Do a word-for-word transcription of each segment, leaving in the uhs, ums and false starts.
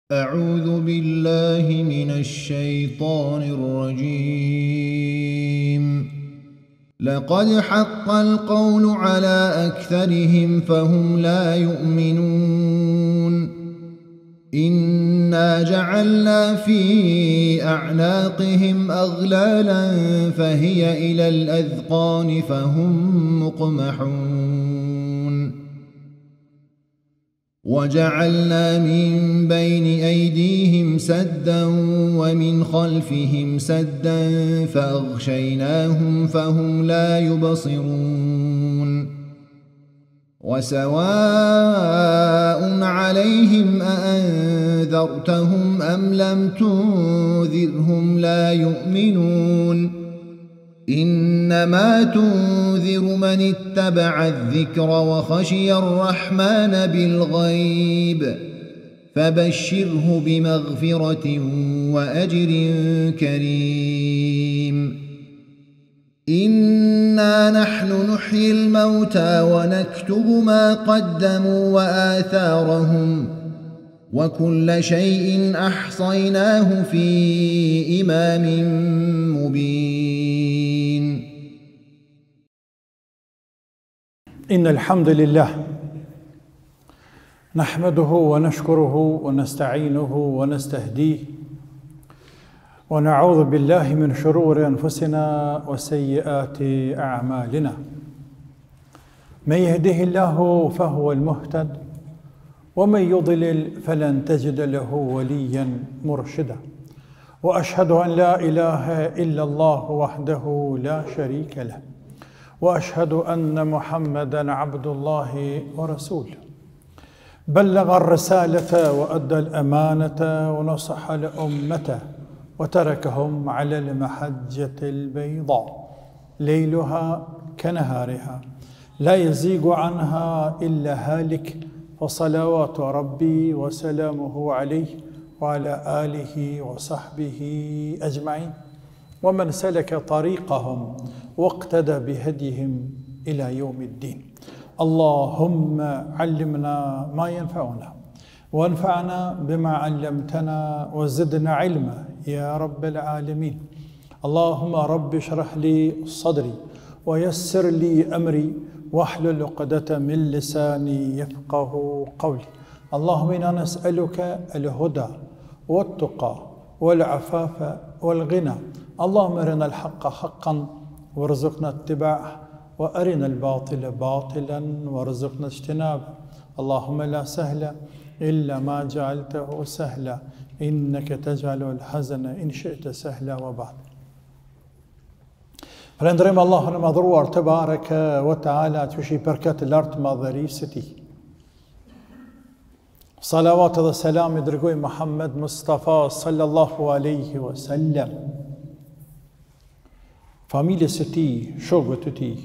أعوذ بالله من الشيطان الرجيم. لقد حق القول على أكثرهم فهم لا يؤمنون. إنا جعلنا في أعناقهم أغلالا فهي إلى الأذقان فهم مقمحون. وجعلنا من بين أيديهم سدا ومن خلفهم سدا فأغشيناهم فهم لا يبصرون. وسواء عليهم أأنذرتهم أم لم تنذرهم لا يؤمنون. إنما تنذر من اتبع الذكر وخشي الرحمن بالغيب فبشره بمغفرة وأجر كريم. إنا نحن نحيي الموتى ونكتب ما قدموا وآثارهم وكل شيء أحصيناه في إمام مبين. إن الحمد لله نحمده ونشكره ونستعينه ونستهديه ونعوذ بالله من شرور أنفسنا وسيئات أعمالنا. من يهده الله فهو المهتد ومن يضلل فلن تجد له وليا مرشدا. وأشهد أن لا إله إلا الله وحده لا شريك له وأشهد أن محمدًا عبد الله ورسوله بلغ الرسالة وأدى الأمانة ونصح لأمته وتركهم على المحجة البيضاء ليلها كنهارها لا يزيغ عنها إلا هالك. فصلوات ربي وسلامه عليه وعلى آله وصحبه أجمعين ومن سلك طريقهم واقتدى بهديهم إلى يوم الدين. اللهم علمنا ما ينفعنا وانفعنا بما علمتنا وزدنا علما يا رب العالمين. اللهم رب اشرح لي صدري ويسر لي أمري واحلل عقدة من لساني يفقه قولي. اللهم إنا نسألك الهدى والتقى والعفاف والغنى. اللهم أرنا الحق حقا وارزقنا اتباعه وأرنا الباطل باطلا وارزقنا اجتنابه. اللهم لا سهل إلا ما جعلته سهلا إنك تجعل الحزن إن شئت سهلا. وبعد فلندرم الله المضرور تبارك وتعالى تشي بركات الأرض ماذري ستي صلوات والسلام درجوي محمد مصطفى صلى الله عليه وسلم. familjes së tij, shokëve të tij,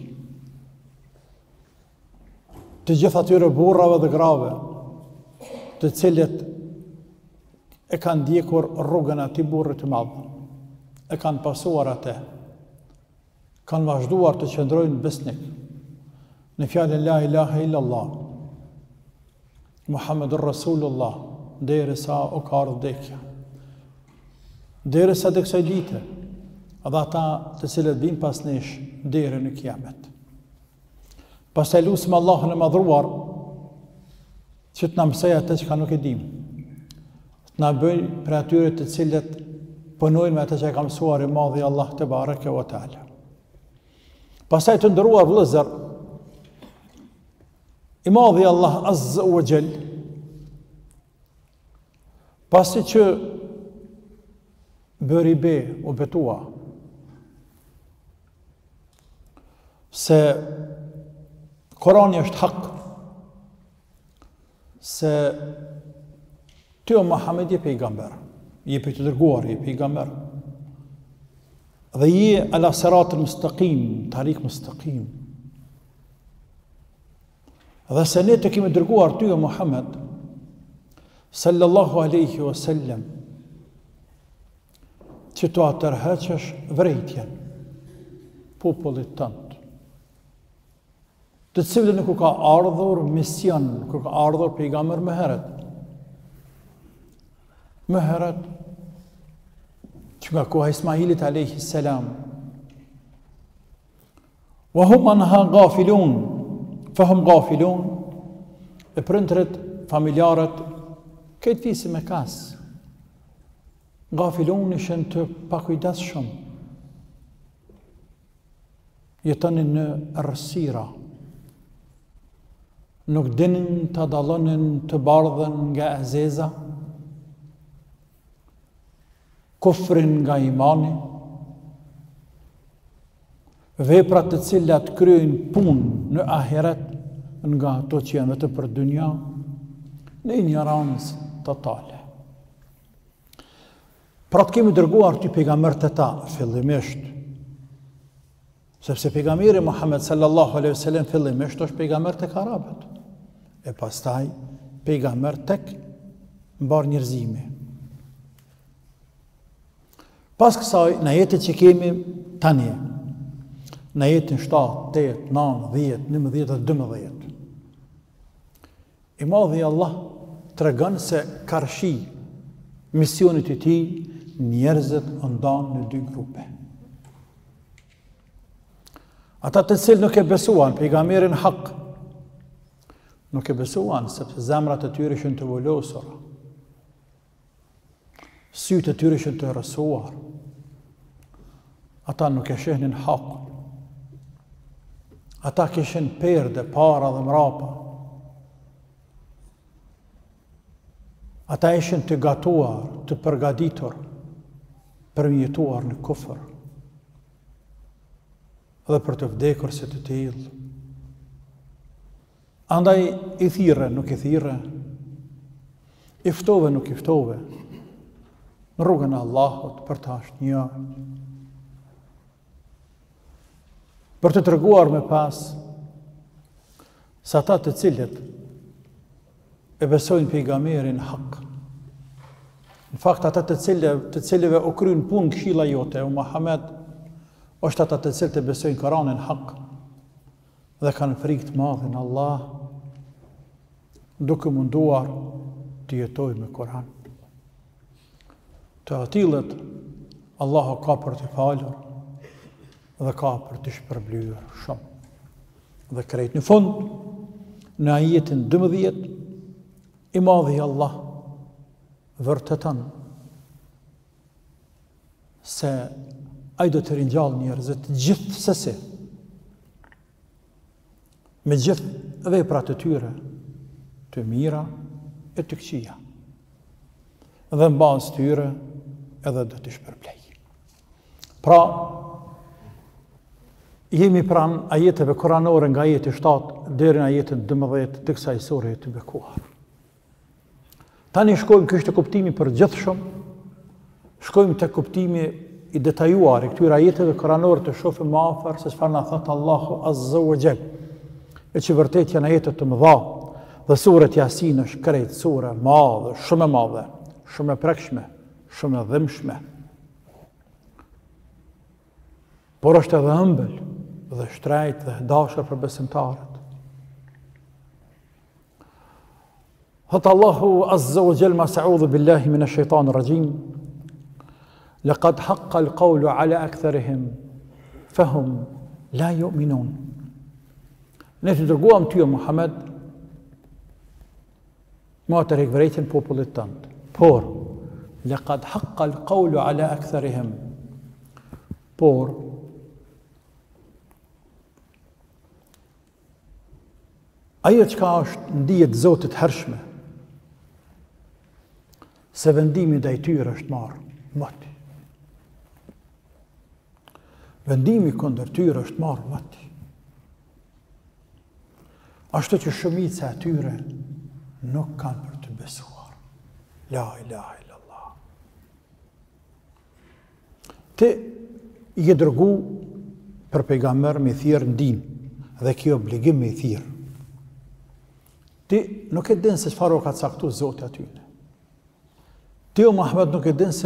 të gjithë atyre burrave dhe grave, të cilët e kanë ndjekur rrugën e atij burri të madh, e kanë pasuar atë, kanë vazhduar të qëndrojnë besnik në fjalën la ilaha illallah, Muhammedur Rasulullah, derisa u ka ardhur vdekja, derisa të kësaj dite, edhe ata të cilët vinë pas nesh deri në kiamet. Pastaj lutem Allahun e madhruar që të na mësojë atë që nuk e dim, të na bëjë për atyre të cilët punojnë me atë që ka mësuar i madhi Allah te bareke ve teala. Pastaj të nderuar vëllezër, i madhi Allah azza wa jall, pasi që bëri be u betua se Korani është hak, se ty o Muhammed je pejgamber, je për të dërguar, je pejgamber, dhe je ala sirat al-mustaqim, tarik mustaqim, dhe se ne të kemi dërguar ty o Muhammed sallallahu alaihi wasallam që të atërheqësh vrejtjen popullit tënd, të cilën nuk ka ardhur mision, nuk ka ardhur pejgamber më herët, më herët që nga koha Ismailit alayhi salam. Wa hum anha ghafilun, fahum ghafilun, e prindrit, familjarët, këtë fisi me kas. Ghafilun ishen të pakujdesshëm. Jetonin në errësira. Nuk dinin të dallonin të bardhen nga e zeza, kufrin nga imani, veprat të cilat kryejnë punë në ahiret nga ato që janë vetëm për dynja, në ignorancë totale. Pra të kemi dërguar ty pejgamber të ta, fillimisht, sepse pejgamberi Muhammed sallallahu alaihi wasallam fillimisht është pejgamber tek arabët, e pastaj pejgamber tek mbar njerëzimi. Pas kësaj, në jetët që kemi tani, në jetën shtatë, tetë, nëntë, dhjetë, njëmbëdhjetë dhe dymbëdhjetë, i madhi Allah tregon se karshi misionit të tij njerëzit ndanë në dy grupe. Ata të cilë nuk e besuan pejgamberin hak, nuk e besuan sepse zemrat e tyre ishin të volosura, sytë e tyre ishin të rësuar, ata nuk e shihnin hakun, ata kishin perde, para dhe mrapa, ata ishin të gatuar, të përgatitur për të jetuar në kufër dhe për të vdekur si të tillë. Andaj i thirrë, nuk i thirrë, i ftove, nuk i ftove, në rrugën e Allahut për të asnjë, për të treguar me pas se ata të cilët e besojnë pejgamberin hak, në fakt ata të cilëve, të cilëve u kryen punë këshilla jote, o Muhammed, është ata të cilët e besojnë Kur'anin hak dhe kanë frikë të madhe në Allah, duke munduar të jetojnë me Kur'an. Të atilët, Allahu ka për të falur dhe ka për të shpërblyer shumë. Dhe krejt në fund, në ajetin dymbëdhjetë, i madhi Allah vërteton se ai do të ringjallë njerëzit gjithsesi, me gjithë veprat e tyre, të mira e të këqija, dhe në bazë tyre edhe do të shpërblej. Pra, jemi pranë ajeteve kuranore nga ajeti shtatë deri në ajetin dymbëdhjetë të kësaj sure të bekuar. Tani shkojmë, ky është kuptimi për gjithshëm, shkojmë te kuptimi i detajuar i këtyre ajeteve kuranore të shohim më afër se çfarë na thot Allahu Azza wa Jall. E që vërtet janë ajete të mëdha, dhe suret Yasin është krejt sure e madhe, shumë e madhe, shumë e prekshme, shumë e dhimbshme. Por është edhe ëmbël dhe shtrejt dhe dashur për besimtarët. Thot Allahu Azza wa Jall, ma sa'udhu billahi minash shaitanir rajim, laqad haqqa al-qawlu ala aktharihim fahum la yu'minun. Ne të dërguam ty, Muhammed, ma të rikvërejtjen popullit tënd. Por, laqad haqqa al-qawlu ala aktharihim. Por, ajo çka është ndihet Zotit hershme, se vendimi ndaj tyre është marrë moti. Vendimi kundër tyre është marrë moti. Ashtu që shumica e tyre nuk kanë për të besuar. La ilaha illallah. Ti i ke dërgu për pejgamber me thirr ndin, dhe kjo obligim me thirr. Ti nuk e din se çfarë ka caktuar Zoti aty. Ti, o Muhammed, nuk e din se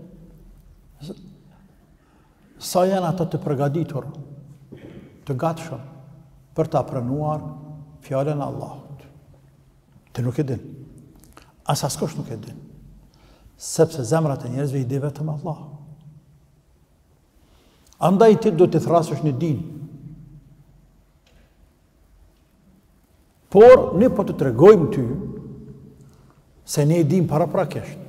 sa janë ata të përgatitur, të gatshëm për ta pranuar fjalën e Allahut. Ti nuk e din. As askush nuk e din. sepse zemrat e njerëzve i di vetëm Allah. Andaj ti do të thrasësh në din. Por ne po të tregojmë ty se ne i dim paraprakisht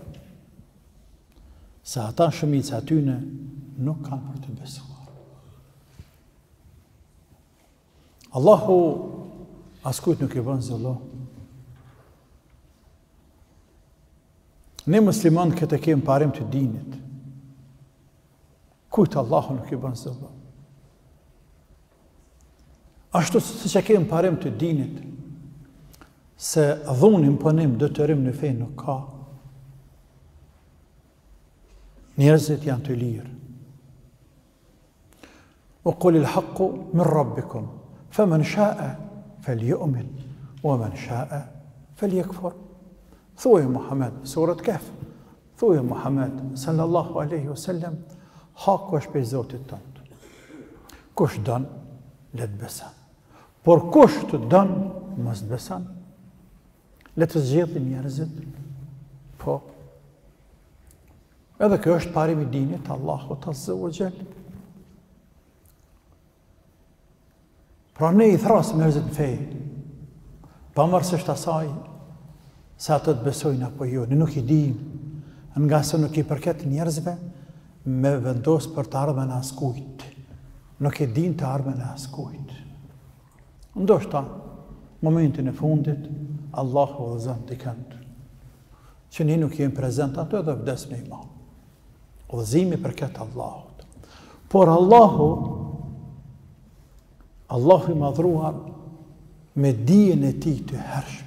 se ata shumica atyne nuk kanë për të besuar. Allahu askujt nuk i bën zullo. Ne musliman këtë kemë parim të dinit. Kujt Allahu nuk i bën zullo. Ashtu si që kemë parim të dinit, se dhunim pënim dëtërim në fejnë nuk ka. Njerëzit janë të lirë. O kulli l'haqqu min rabbikum, fa men sha'a fel ju'min, wa men sha'a fel jekfur. Thuaj Muhammed, surat Kehf, thuaj Muhammed, sallallahu aleyhi wasallam, haku është për Zotit tëndë. Kush dënë, letë besan. Por kush të dënë, mos të besan. Letë të zgjedhin njerëzit, po. Edhe kjo është parim i dinit, Allahu azza wa jall. Pra ne i thrasëm njerëzit në fejë, pavarësisht asaj se ato të besojnë apo jo, ne nuk i dim, nga se nuk i përket njerëzve me vendos për të ardhmen e askujt. Nuk i din të ardhmen e askujt. Ndoshta, momentin e fundit, Allahu udhëzon t'i kënd, që ne nuk jemi prezent ato dhe vdes me iman. Udhëzimi përket Allahut. Por Allahu, Allahu i madhruar me dijen e tij të hershme,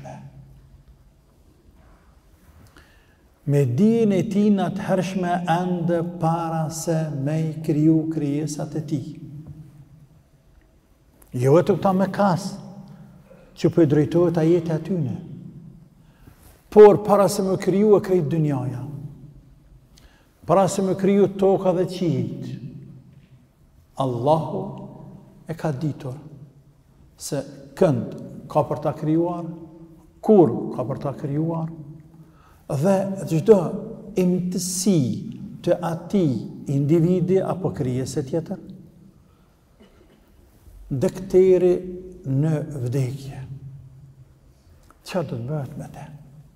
me dijen e tij në të hershme ende para se me i kriju krijesat e tij. Jo e të këta me kas, që për drejtojët a jetë atyne, por para se me kriju e krejt dynjaja, para se me kriju toka dhe qiejt, Allahu e ka ditur se kënd ka për ta krijuar, kur ka për ta krijuar, dhe çdo imtësi të atij individi apo krijese tjetër, dekteri në vdekje. Çfarë do të bëhet me te?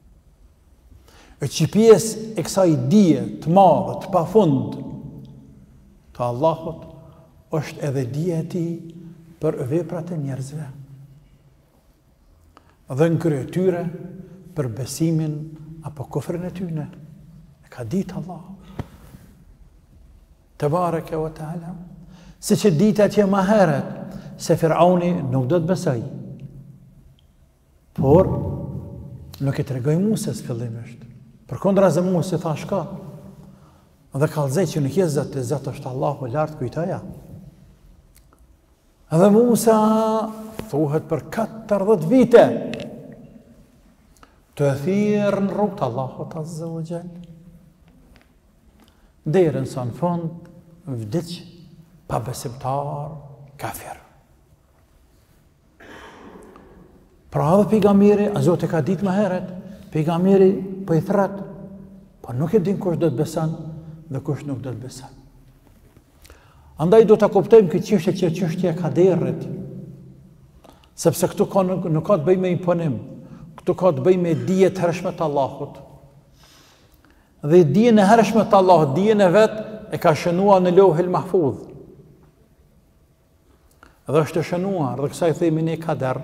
E që pjesë e kësaj dije të madhe, të pafund të Allahut, është edhe dija e tij për veprat e njerëzve. Dhe në krye tyre për besimin apo kufrin e tyre. E ka ditë Allahu. Tebareke ve teala. Si që ditë atje më herët se Firauni nuk do të besoj. Por nuk e tregoi Musës fillimisht. Përkundra se Musa tha shka. Dhe kallëzoi që nuk je Zot, Zot është Allahu lart kujtoja. Edhe Musa thuhet për katërdhjetë vite të thirrë në rrugt Allahut azza wa jall. Deri në son fund vdiq pa besimtar kafir. Pra edhe pejgamberi, a Zoti ka ditë më herët, pejgamberi po i thret, po nuk e din kush do të beson dhe kush nuk do të beson. Andaj do ta kuptojmë këtë çështje që çështja e kaderit. Sepse këtu ka nuk, nuk ka të bëjë me imponim, këtu ka të bëjë me dije të hershme të Allahut. Dhe dijen e hershme të Allahut, dijen e vet e ka shënuar në Lauhul Mahfuz. Dhe është shënuar, dhe kësaj themi ne kader.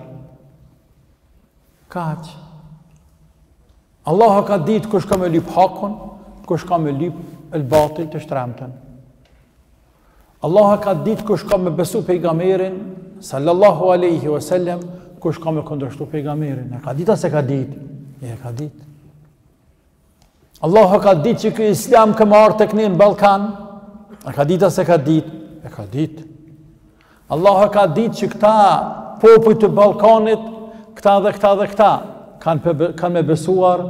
Kaq. Allahu ka ditë kush ka me lyp hakun, kush ka me lyp el batil të shtremtën. Allah ka ditë kush ka me besu pejgamberin, sallallahu aleyhi wasallam, kush ka me kundërshtu pejgamberin. E ka ditë se ka ditë? E ka ditë. Allah ka ditë që kë islam ka marrë tek ne në Ballkan. E ka ditë se ka ditë? E ka ditë. Allah ka ditë që këta popull të Ballkanit, këta dhe këta dhe këta, kanë, kanë me besuar,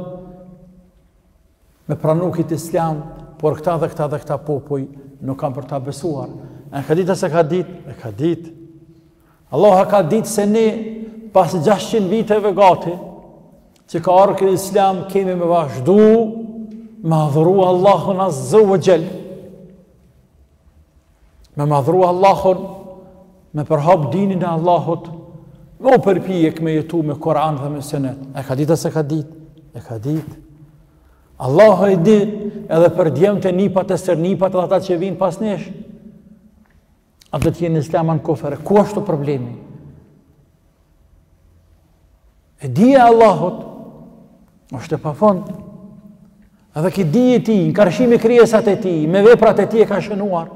me pranukit islam, por këta dhe këta dhe këta popull nuk kanë për ta besuar. E ka ditë se ka ditë? E ka ditë. Allah ka ditë se ne, pas gjashtëqind viteve gati, që ka ardhur ky islam, kemi me vazhdu me adhuru Allahun Azza wa Jall, me madhru Allahun, me përhap dinin e Allahut, me u përpijek me jetu me Koran dhe me Sunet. E ka ditë se ka ditë? E ka ditë. Allahu e di edhe për djemët e nipat e sërnipat edhe ata që vinë pas nesh. A do t'jenë islaman kufër. Ku është të problemi? E dija Allahut është e pafund. Edhe ki dije ti, në karshimi krijesat e ti, me veprat e ti e ka shënuar.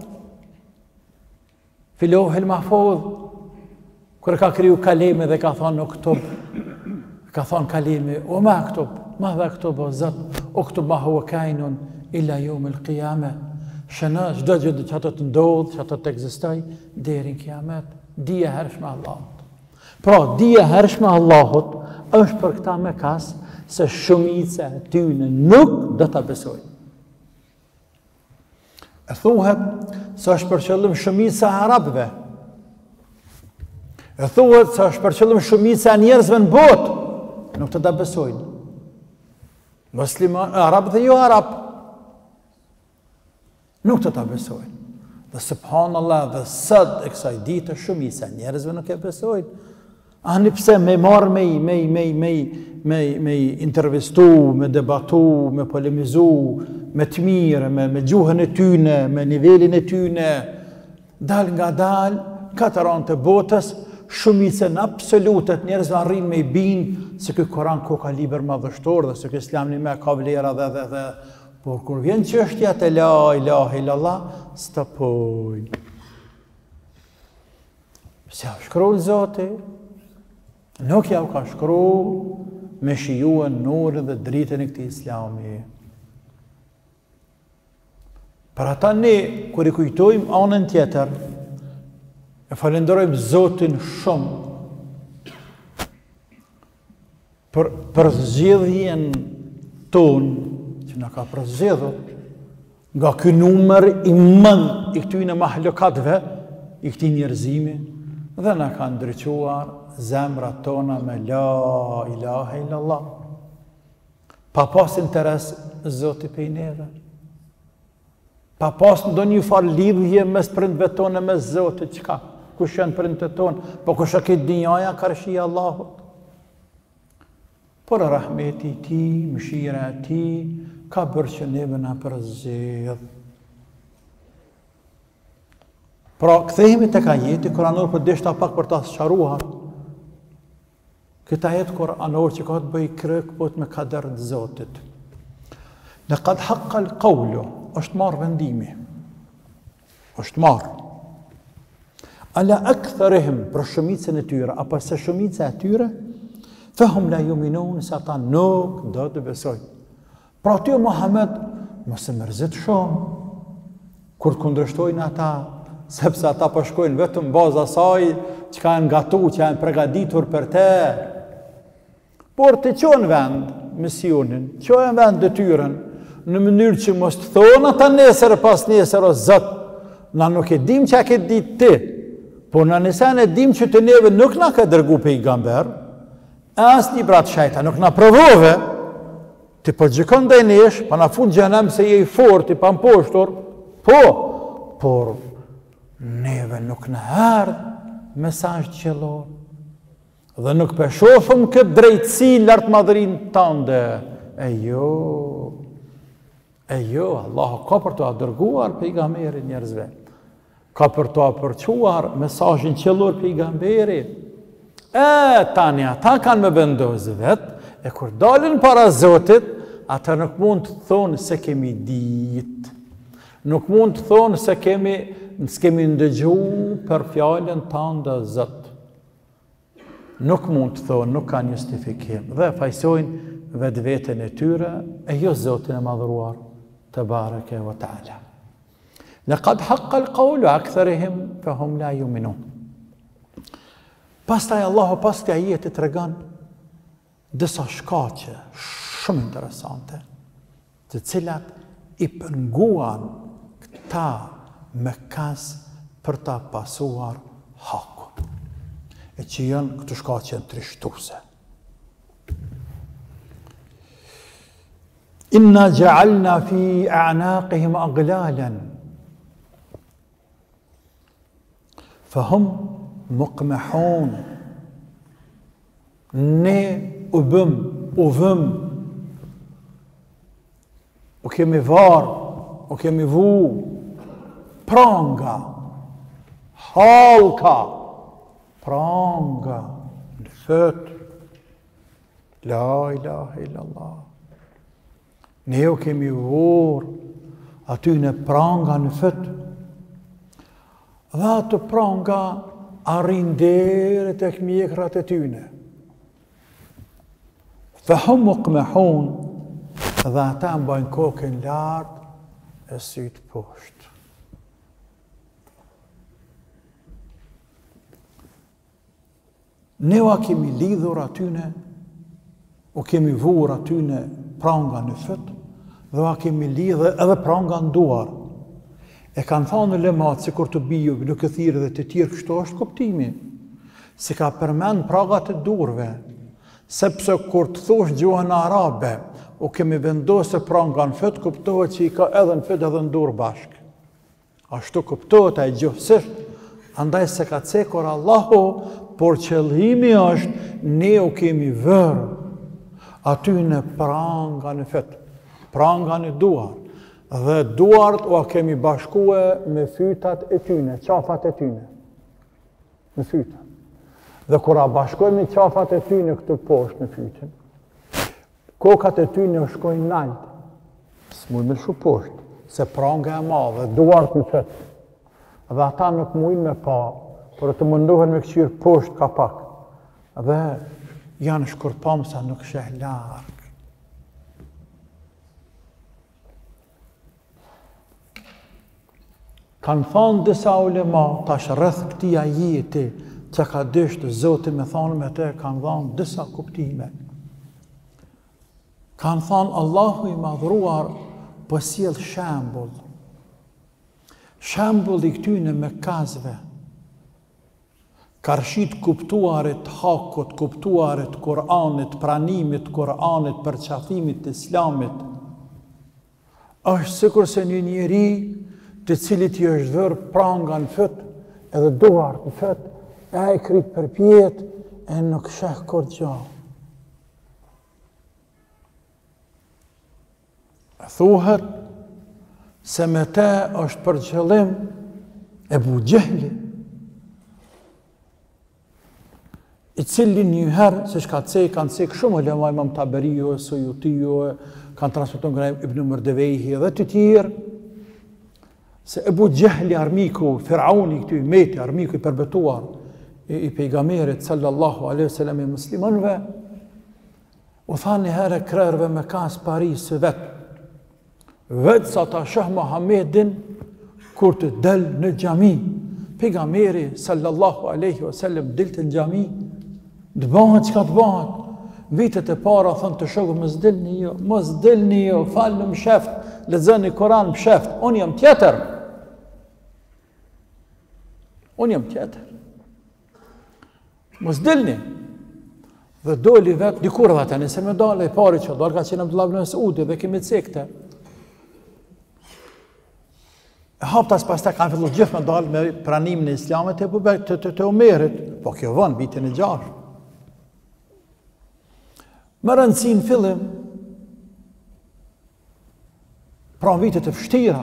Filohil mahfudh, kër ka kriju kaleme dhe ka thonë uktub, ka thonë kaleme, o ma uktub, ma dhe uktub o zët, uktub ma hua kajnun, illa ju me l'kijame, shëna, gjdo gjithë që ato të ndodhë, që ato të egzistaj, deri në kiamet, dija hershme Allahut. Pra, dija hershme Allahut është për këta me kas, se shumica e tyne nuk dhe ta besojnë. E thuhet se është për qëllim shumica e arabëve. E thuhet se është për qëllim shumica e njerëzve në botë, nuk të da besojnë. Musliman, arab dhe jo arab, nuk të da besojnë. Dhe subhanallah dhe sëd e kësaj ditë shumica e njerëzve nuk e besojnë. Ani pse me marrë me me me me me me intervistu, me debatu, me polemizu, me të mirë, me me gjuhën e tyne, me nivelin e tyne, dal nga dal, katër anë të botës, shumicën absolute të njerëzve arrin me i binë se ky Koran ko ka liber madhështor dhe se ky Islam një me ka vlera dhe dhe dhe, por kur vjen çështja te la ilaha illallah, stopojnë. Se ja shkruan Zoti, nuk ja u ka shkru me shijuën nurën dhe dritën e këtij Islami. Për ata ne, kur i kujtojmë anën tjetër, e falenderojmë Zotin shumë për përzgjedhjen tonë që na ka përzgjedhur nga ky numër i madh i këtyre mahlukatëve, i këtij njerëzimi, dhe na ka ndriçuar zemrat tona me la ilaha illallah. Pa pas interes Zoti pej neve. Pa pas ndonjë farë lidhje mes prindve tonë me Zotit, çka? Kush janë prindët tonë? Po kush e këtë dinjaja karshia Allahut? Por rahmeti i tij, mëshira e tij ka bërë që neve na përzgjedh. Pra, kthehemi tek ajeti kuranor për deshta pak për ta sqaruar. Këtë ajet kuranor që ka të bëj krek po me kader të Zotit. Laqad haqqa al-qawlu, është marrë vendimi. Është marrë. Ala aktharihim, për shumicën e tyre, apo se shumica e tyre, fahum la yuminun, se ata nuk do të besojnë. Pra ty Muhammed, mos e mërzit shumë, kur të kundërshtojnë ata, sepse ata po shkojnë vetëm bazë asaj që kanë gatu, që janë përgatitur për te. Por të qonë vend misionin, qonë vend detyrën, në mënyrë që mos të thonë ata nesër pas nesër o Zot, na nuk e dim që a ke ditë ti, por në nisen e dim që të neve nuk na ka dërgu pejgamber, as një brat shajta nuk na provove, ti po gjikon dhe nesh, pa na fund gjenem se je i fort, i pamposhtur, po, por neve nuk në ardhë mesazh qellor, dhe nuk peshofëm këtë drejtësi lartë madhërin tënde. E jo, e jo, Allah ka për të adërguar pejgamberin njerëzve, ka për të apërquar mesazhin qellor pejgamberit. E tani ata kanë me vendosë vetë, e kur dalin para Zotit, ata nuk mund të thonë se kemi ditë, nuk mund të thonë se kemi s'kemi ndëgju për fjallën tanë dhe Zot. Nuk mund të thonë, nuk kanë justifikim. Dhe fajsojnë vetë vetën e tyre, e jo Zotin e madhruar, të bareke wa ta'ala. Laqad haqqa al-qawlu aktharihim fahum la yu'minun. Pastaj Allahu pas këtij ajeti tregon disa shkaqe shumë interesante, të cilat i penguan këta me kas për ta pasuar hakun, e që janë këtë shkaqe trishtuese. إنا جعلنا في أعناقهم أغلالا فهم مقمحون. Ne u bëm, u vëm, u kemi varë, u kemi vu, pranga, halka, pranga, në fëtë. La ilaha illallah. Ne u kemi vorë, aty në pranga në fëtë. Dhe atë pranga arrin deri tek mjekrat e tyne. Fahum muqmahun, dhe ata mbajnë kokën lartë e sytë poshtë. Ne u kemi lidhur atyne, u kemi vur atyne pranga në fëtë, dhe u kemi lidhur edhe pranga në duar. E kanë thonë në lemat, se kur të biju, në këthirë dhe të tjerë, kështu është kuptimi, se ka përmend pragat e durve, sepse kur të thosh gjuhën arabe, u kemi vendosë pranga në fëtë, kuptohet që i ka edhe në fëtë edhe në dur bashkë. Ashtu kuptohet a i gjuhësisht, andaj se ka cekur Allahu, por qëllimi është, ne u kemi vërë, aty në pranga në fëtë, pranga në duar, dhe duart u kemi bashkue me fytat e tyne, qafat e tyne, me fytat. Dhe kura bashkojmë qafat e tyne këtë poshtë në fytin, kokat e tyne u shkojnë naltë, s'muj me shu poshtë, se pranga e madhe, duart në fëtë, dhe ata nuk mujnë me pa, por të mundohen me këqyrë poshtë ka pak, dhe janë shkurpam sa nuk sheh largë. Kanë thonë disa ulema, tash rreth këtij ajeti që ka dështë Zoti me thonë me te, kanë thonë disa kuptime. Kanë thonë Allahu i madhruar po sjell shembull. Shembull i këtyne me kazve. Karshit kuptuarit hakut, kuptuarit Kur'anit, pranimit Kur'anit, përqafimit të Islamit. Është sikur se një njeri të cilit i është vërë pranga në fëtë, edhe duart në fëtë, e e krytë për pjetë, e nuk sheh kur gjallë. Thuhet se me te është për qëllim Ebu Gjehli, i cili njëherë, se shka cek, kanë cek shumë, ulema Imam Taberiu, Suyutiu, kanë transmetuar nga Ibn Mardevejhi dhe të tjerë, se Ebu Gjehli armiku, Firauni këtu i meti, armiku i përbetuar i, i pejgamberit sallallahu alaihi wasallam i muslimanëve, u tha një herë krerëve me kas Paris vetë, vetë sa ta shoh Muhammedin kur të del në xhami. Pejgamberi sallallahu alaihi wasallam dilte në xhami, të bëhet çka të bëhet. Vitet e para thonë të shoku mos dilni jo, mos dilni jo, falni më sheft, lexoni Kur'an më sheft, unë jam tjetër. Unë jam tjetër. Mos dilni. Dhe doli vetë, dikur dhe të nëse me dole i pari që dorë ka qenë Abdullah ibn Mas'udi dhe kemi cekte. E haptas pas ta kanë fillu gjithë me dalë me pranimin e Islamit e bubek të, të, të Umerit, po kjo vënë vitin e gjashtë. Më rëndësin fillim, pra vitet e fështira,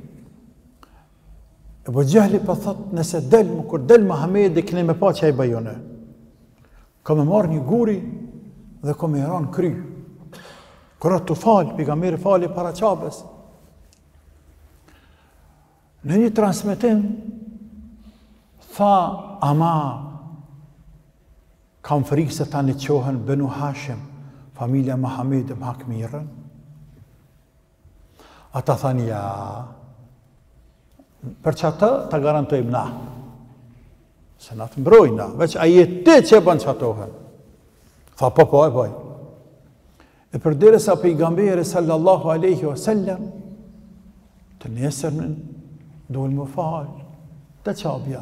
Ebu Gjehli për thot, nëse del, kur del Muhamedi, këne me pa që a i bajone. Ka me marrë një guri dhe ka me ranë kry. Kura të falë, pejgamberi fali para qabës. Në një transmetim, tha, ama, kam frikë se ta një qohen Benu Hashim, familja Muhamedi më hak mirën. Ata thanë, ja, për që atë ta garantojmë na. Se na të mbrojnë na, veç a jetë që e banë që atohen. Tha, po, po, e boj. E për dire sa pejgamberi sallallahu aleyhi wa sallam, të nesërmin, dojnë më falë, të qabja.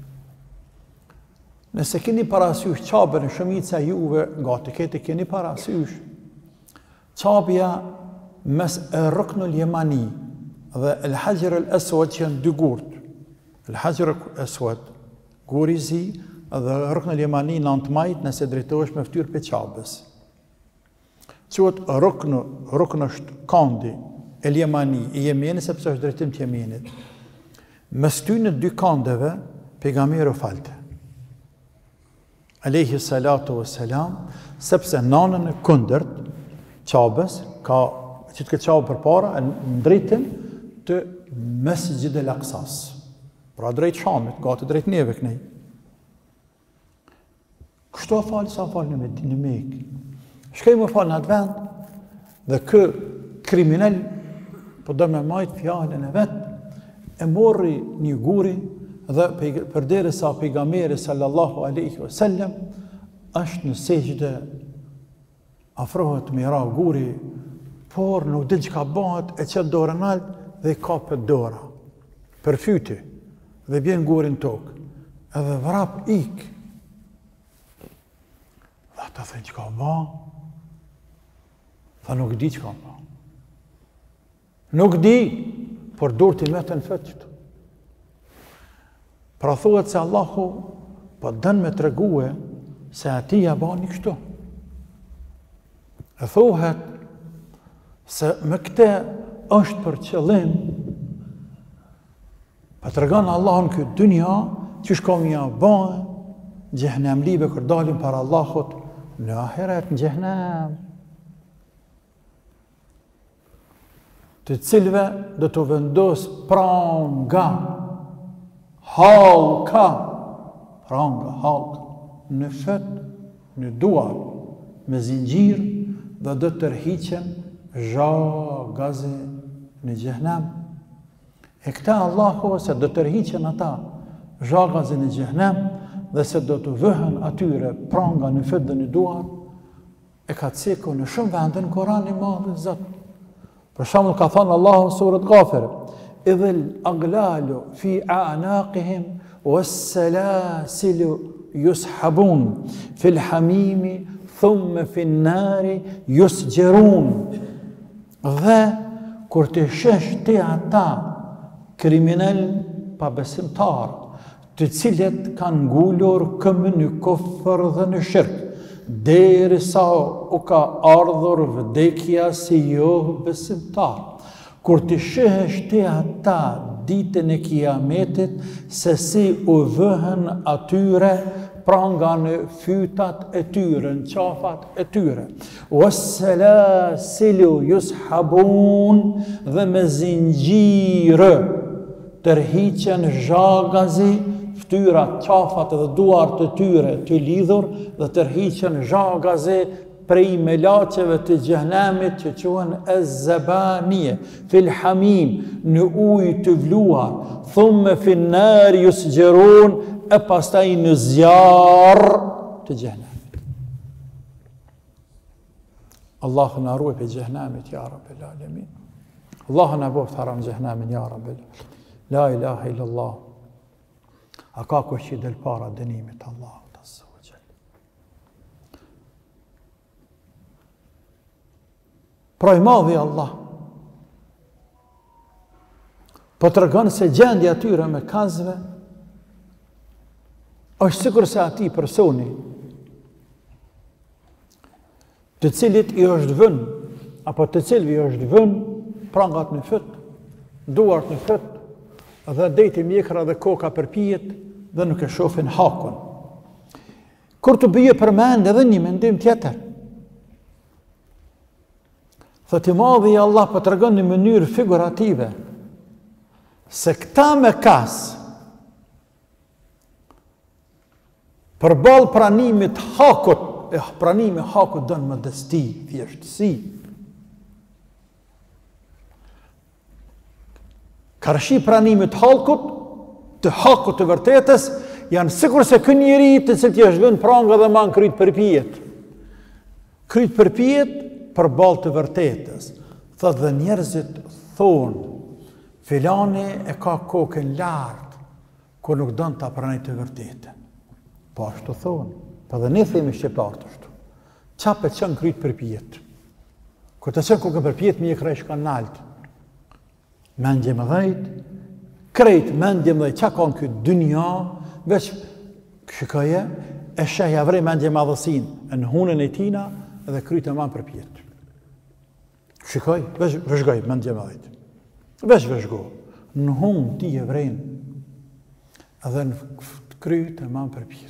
Nëse keni parasysh qabën në shumica juve, nga të keti keni parasysh, qabja mes e Ruknul Yemani dhe El Hajar El Aswad që janë dy gurt. El Hajar El Aswad, guri i zi, dhe Ruknul Yemani në Antmajt nëse drejtohesh me fytyrë pe Qabës. Quhet Ruknu, Ruknu është kandi El Yemani, i Yemenit sepse është drejtim të Yemenit. Mes këtyre dy kandeve pejgamberi u falte. Alayhi salatu wassalam, sepse nanën e kundërt Qabës ka që të këtë qabë për para, në drejtim të Mesjid el Aqsas. Pra drejt Shamit, gati drejt neve kënej. Kështu a falë, sa falë në, në Mekë. Shkej më falë në atë vend, dhe kë kriminal, po do me majtë fjallën e vetë, e morri një guri, dhe përderi sa pejgamberi sallallahu alaihi wasallam, është në sejdë, afrohet me ra guri, por nuk din që ka bëhet, e qëtë dorën altë dhe i kapet dora. Për fyti, dhe bjen gurin tokë, edhe vrap ik. Dhe ata thënë që ka bëhet, tha nuk di që ka bëhet. Nuk di, por dur t'i metën fëtë qëtu. Pra thuhet se Allahu po dënë me të regue se ati ja bani kështu. E thuhet se me këte është për qëllim pa të reganë Allahun këtë dynja që shkom një bëhe gjehnem libe kër dalim para Allahut në ahiret në gjehnem të cilve dhe të vendos pranga halka pranga halka në fët në duar me zingjir dhe dhe të tërhiqen zhagazi në gjehnem. E këta Allahu se do të tërhiqen ata zhagazi në gjehnem dhe se do të vëhen atyre pranga në fët dhe në duar, e ka ceku në shumë vende në Koran i madh Zot. Për shembull ka thënë Allahu në surën Ghafir: "Idhil aglalu fi a'naqihim was-salasilu yushabun fil hamimi thumma fin nari yusjarun." Dhe kur të shesh të ata kriminal pa besimtar, të cilët kanë ngullur këmbën në kufër dhe në shirk, derisa u ka ardhur vdekja si jo besimtar. Kur të shesh të ata ditën e Kiametit, se si u vëhen atyre pranga në fytat e tyre, në qafat e tyre. Wassalasilu yushabun, dhe me zingjirë tërhiqen zhagazi, ftyrat, qafat dhe duart të tyre të lidhur, dhe tërhiqen zhagazi prej melaqeve të gjehnemit që quhen e zebanie, fil hamim, në ujë të vluar, thumme fin nar yusjarun, e pastaj në zjarë të gjehnemit. Allahu na ruaj për gjehnemit, ja Rabbel Alamin. Allahu na boft haram gjehnemin, ja Rabbel Alamin. La ilaha illallah. A ka kush që del para dënimit Allahut azza wa jall. Pra i madhi Allah po të tregon se gjendja atyre me kazve është sikur se ati personi të cilit i është vën, apo të cilvi i është vën prangat në fët, duart në fët, dhe deti mjekra dhe koka përpijet dhe nuk e shofin hakun. Kur të bëje përmend edhe një mendim tjetër, thot i madhi Allah po tregon në mënyrë figurative se këta me kas përballë pranimit hakut, e pranimi hakut dënë modesti, thjeshtësi. Karshi pranimit hakut, të hakut të vërtetës, janë sikur se kë njeri të cilët i është vënë pranga dhe man kryt përpijet. Kryt përpijet përballë të vërtetës. Thot dhe njerëzit thonë, filani e ka kokën lartë, kur nuk dënë ta pranoj të vërtetën. Po ashtu thonë, po dhe ne themi shqiptarët ashtu. Qa për qënë kryt përpijet? Kur të qenë ku ke përpjet mi e krejsh ka nalt. Mendje më dhejt, krejt mendje më dhejt, qa ka në këtë dynja, veç shikaje, e shehja vrej mendje madhësin në hunën e tina dhe kryt e man përpjet. Shikaj, veç vëzhgaj mendje më dhejt. Veç vëzhgo, në hunë ti e vrejnë, edhe në kryt e man përpjet.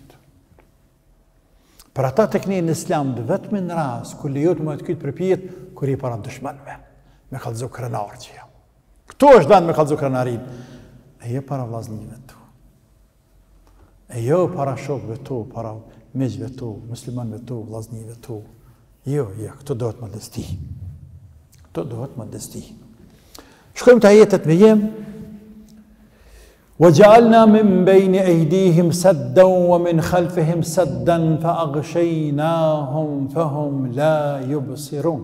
Për ata të këni në islam dhe vetëm në ras, ku lejot më të këtë përpjet, kur i para dëshmanve, me kalëzo krenar që jam. Këto është dënë me kalëzo krenarin. E jo para vlaznive tu. E jo para shokve tu, para miqve tu, muslimanve tu, vlaznive tu. Jo, jo, këto dohet më desti. Këto dohet më desti. Shkojmë të ajetet me jem. وجعلنا من بين أيديهم سدا ومن خلفهم سدا فأغشيناهم فهم لا يبصرون.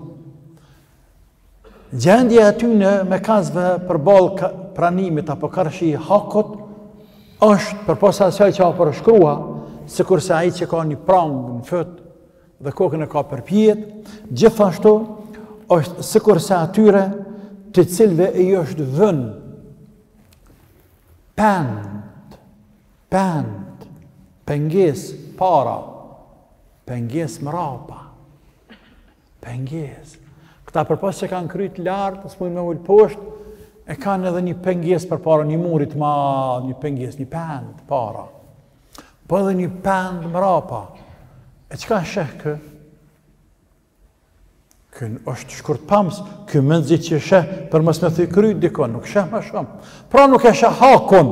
Gjendja e tyne me kazve përballë pranimit apo karshi hakut është përposa asaj që a përshkrua, sikur se ai që ka një prangë në fët dhe kokën e ka përpjet, gjithashtu është sikur se atyre të cilve i është dhënë pend, pend, penges para, penges mrapa, penges. Këta përpas që kanë kryt lartë, s'mujnë me ullë poshtë, e kanë edhe një penges për para, një murit ma, një penges, një pend para. Po edhe një pend mrapa. E qëka sheh kë? Kën është shkurt pams, kë mëndzi që sheh, për mos me thuj kryt dikon, nuk sheh ma shumë. Pra nuk e sheh hakun.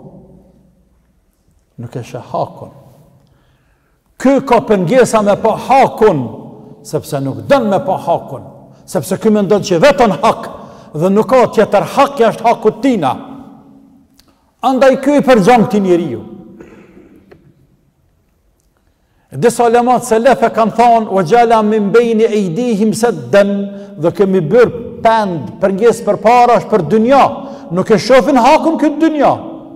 Nuk e sheh hakun. Kë ka pengesa me pa hakun, sepse nuk dën me pa hakun. Sepse kë me ndonë që vetën hak, dhe nuk ka tjetër hak, jashtë hakut tina. Andaj kë i përgjam këti njeriu. Disa ulemat selefe kanë thonë, o gjala min bejni e idihim se dën, dhe kemi bërë pend për njës për para është për dynja, nuk e shofin hakun këtë dynja.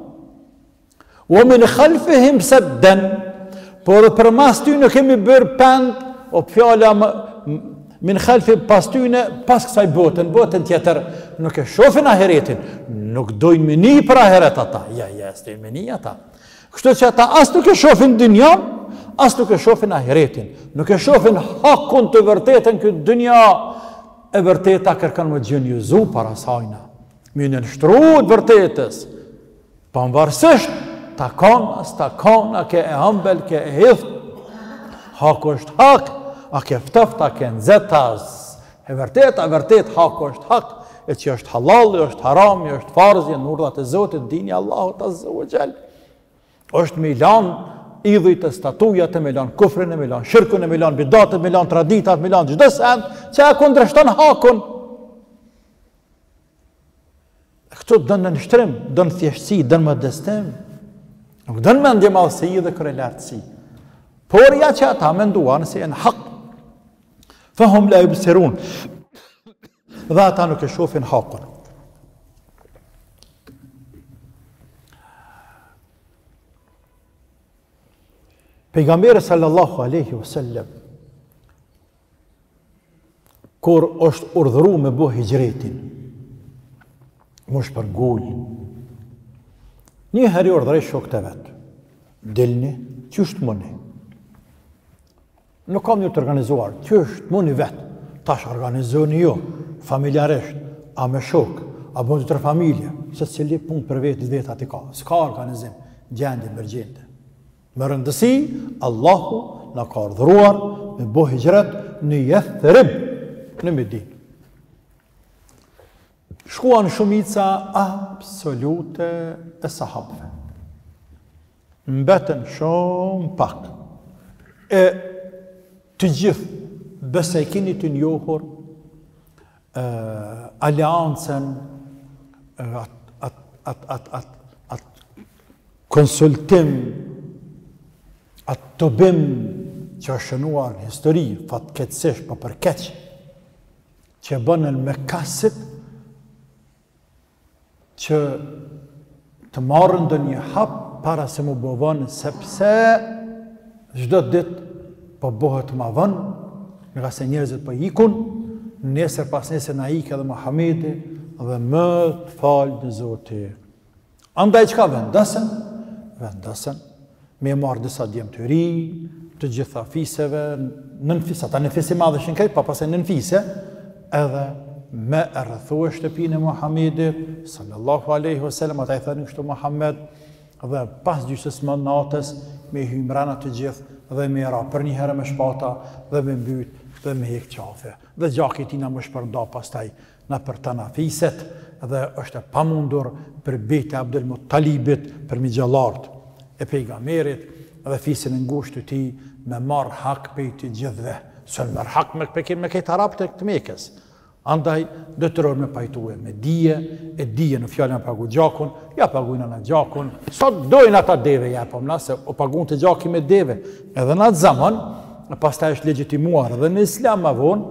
O min khalfihim se dën, po dhe për mas ty nuk kemi bërë pend, o pjala min khalfi pas tyne, pas kësaj botën, botën tjetër, nuk e shofin ahiretin, nuk dojnë mini për ahiret ata, ja, ja, s'dojnë mini ata. Kështu që ata as nuk e shofin dynjan, as nuk e shofin ahiretin, nuk e shofin hakun të vërtetën këtë dynja, e vërteta kërkan më gjenjuzu para sajna. Mi në nështruut vërtetës, pa më varsisht, ta kanë, as ta kanë, a ke e hambel, ke e hift, haku është hak, a ke ftoft, a ke nëzetas, e vërteta, vërtet, haku është hak, e që është halal, është haram, është farzje, në urdhat e Zotit, dini Allahut Azza wa Jall. është me lan idhujt e statujat, me lan kufrin, me lan shirkun, me lan bidatët, me lan traditat, me lan çdo send që e kundërshton hakun. Këto dënë në nështrim, dënë thjeshtësi, dënë modestim, nuk dënë mendje madhësi dhe kryelartësi. Por ja që ata menduan se janë hak, fahum la yubsirun, dhe ata nuk e shohin hakun. Pejgamberi sallallahu alaihi wasallam kur është urdhëruar me bë hijretin, mos për gull. Një herë urdhëroi shokët e vet. Dilni, çështë mëni. Nuk kam një të organizuar, çështë mëni vet. Tash organizoni ju, familjarisht, a me shok, a bën të familje, se cili punë për vetë vetë aty ka. S'ka organizim, gjendje emergjente. Me rëndësi, Allahu na ka urdhëruar me bë hijret në Yathrib, në Medinë. Shkuan shumica absolute e sahabëve. Mbetën shumë pak. E të gjithë besë e keni të njohur uh, aliancën, uh, atë at, at, at, at, at konsultim, atë të bim që është shënuar në histori, fatkeqësisht pa përkeq, që bënën me kasit, që të marrën dhe një hap para se mu bëvën, sepse çdo ditë po bëhet ma vën, nga se njerëzit po ikun, nesër pas nesër na ikë edhe Muhamedi dhe më të falë në Zoti. Andaj çka vendosën? Vendosën me marrë disa djemë të ri, të gjitha fiseve, nën fisa, ata në fisi madhe shën krejt, pa pasaj nën fise, edhe me e rrëthua shtëpinë e Muhamedit, sallallahu aleyhi wasallam, ata i thënë kështu Muhammed, dhe pas gjysës më natës, me hymrana të gjithë, dhe me ra për një herë me shpata, dhe me mbyt, dhe me hek qafe. Dhe gjaki tina më shpërnda pastaj në për të na fiset, dhe është e pamundur për bejtë Abdul Muttalibit, për mi gjallartë e pejgamberit, dhe fisin e ngushtë të ti, me marë hak për të gjithve. Sën merë hak me, me këtë arabët e këtë Mekës. Andaj, dëtëror me pajtue me dije, e dije në fjallën e pagu gjakun, ja pagujnë në gjakun, sot dojnë ata deve, ja po mna se o pagun të gjaki me deve. Edhe në atë zaman, pas ta është legjitimuar edhe në islam ma vonë,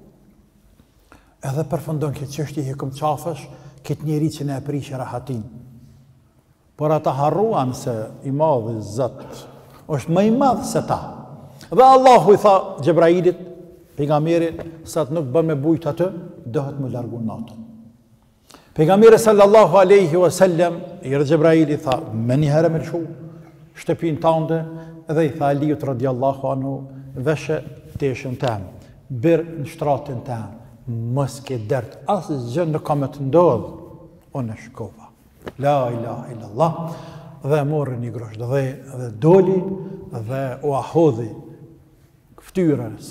edhe përfundon këtë qështje hekëm qafësh, këtë njeri që ne e prishë rahatin. Por ata harruan se i madhë zëtë, është më i madhë se ta. Dhe Allahu i tha Gjebrailit, pejgamberit, sa të nuk bën me bujt atë, dohet më largu natën. Pejgamberi sallallahu aleyhi wasallam, i rë Gjebraili tha, me një herë me lëshu, shtëpin tande, edhe i tha Aliut radiallahu anhu, veshe teshën tem, birë në shtratin tem, mos ke dert, asë gjë në kam të ndodhë, unë e shkova. La ilaha illallah, dhe morë një grosh, dhe, dhe doli, dhe u ahodhi, ftyrës,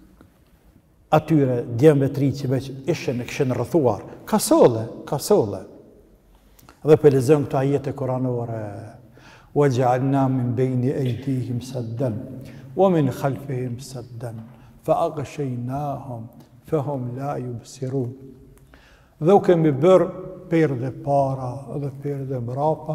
atyre djembe tri që veç ishen e këshen rëthuar, kasole, kasole. Dhe për lezën këto ajete kuranore, وَجَعَلْنَا مِنْ بَيْنِ أَيْدِيهِمْ سَدًّا وَمِنْ خَلْفِهِمْ سَدًّا فَأَغْشَيْنَاهُمْ فَهُمْ لَا يُبْصِرُونَ. Dhe u kemi bërë perde para dhe perde mrapa,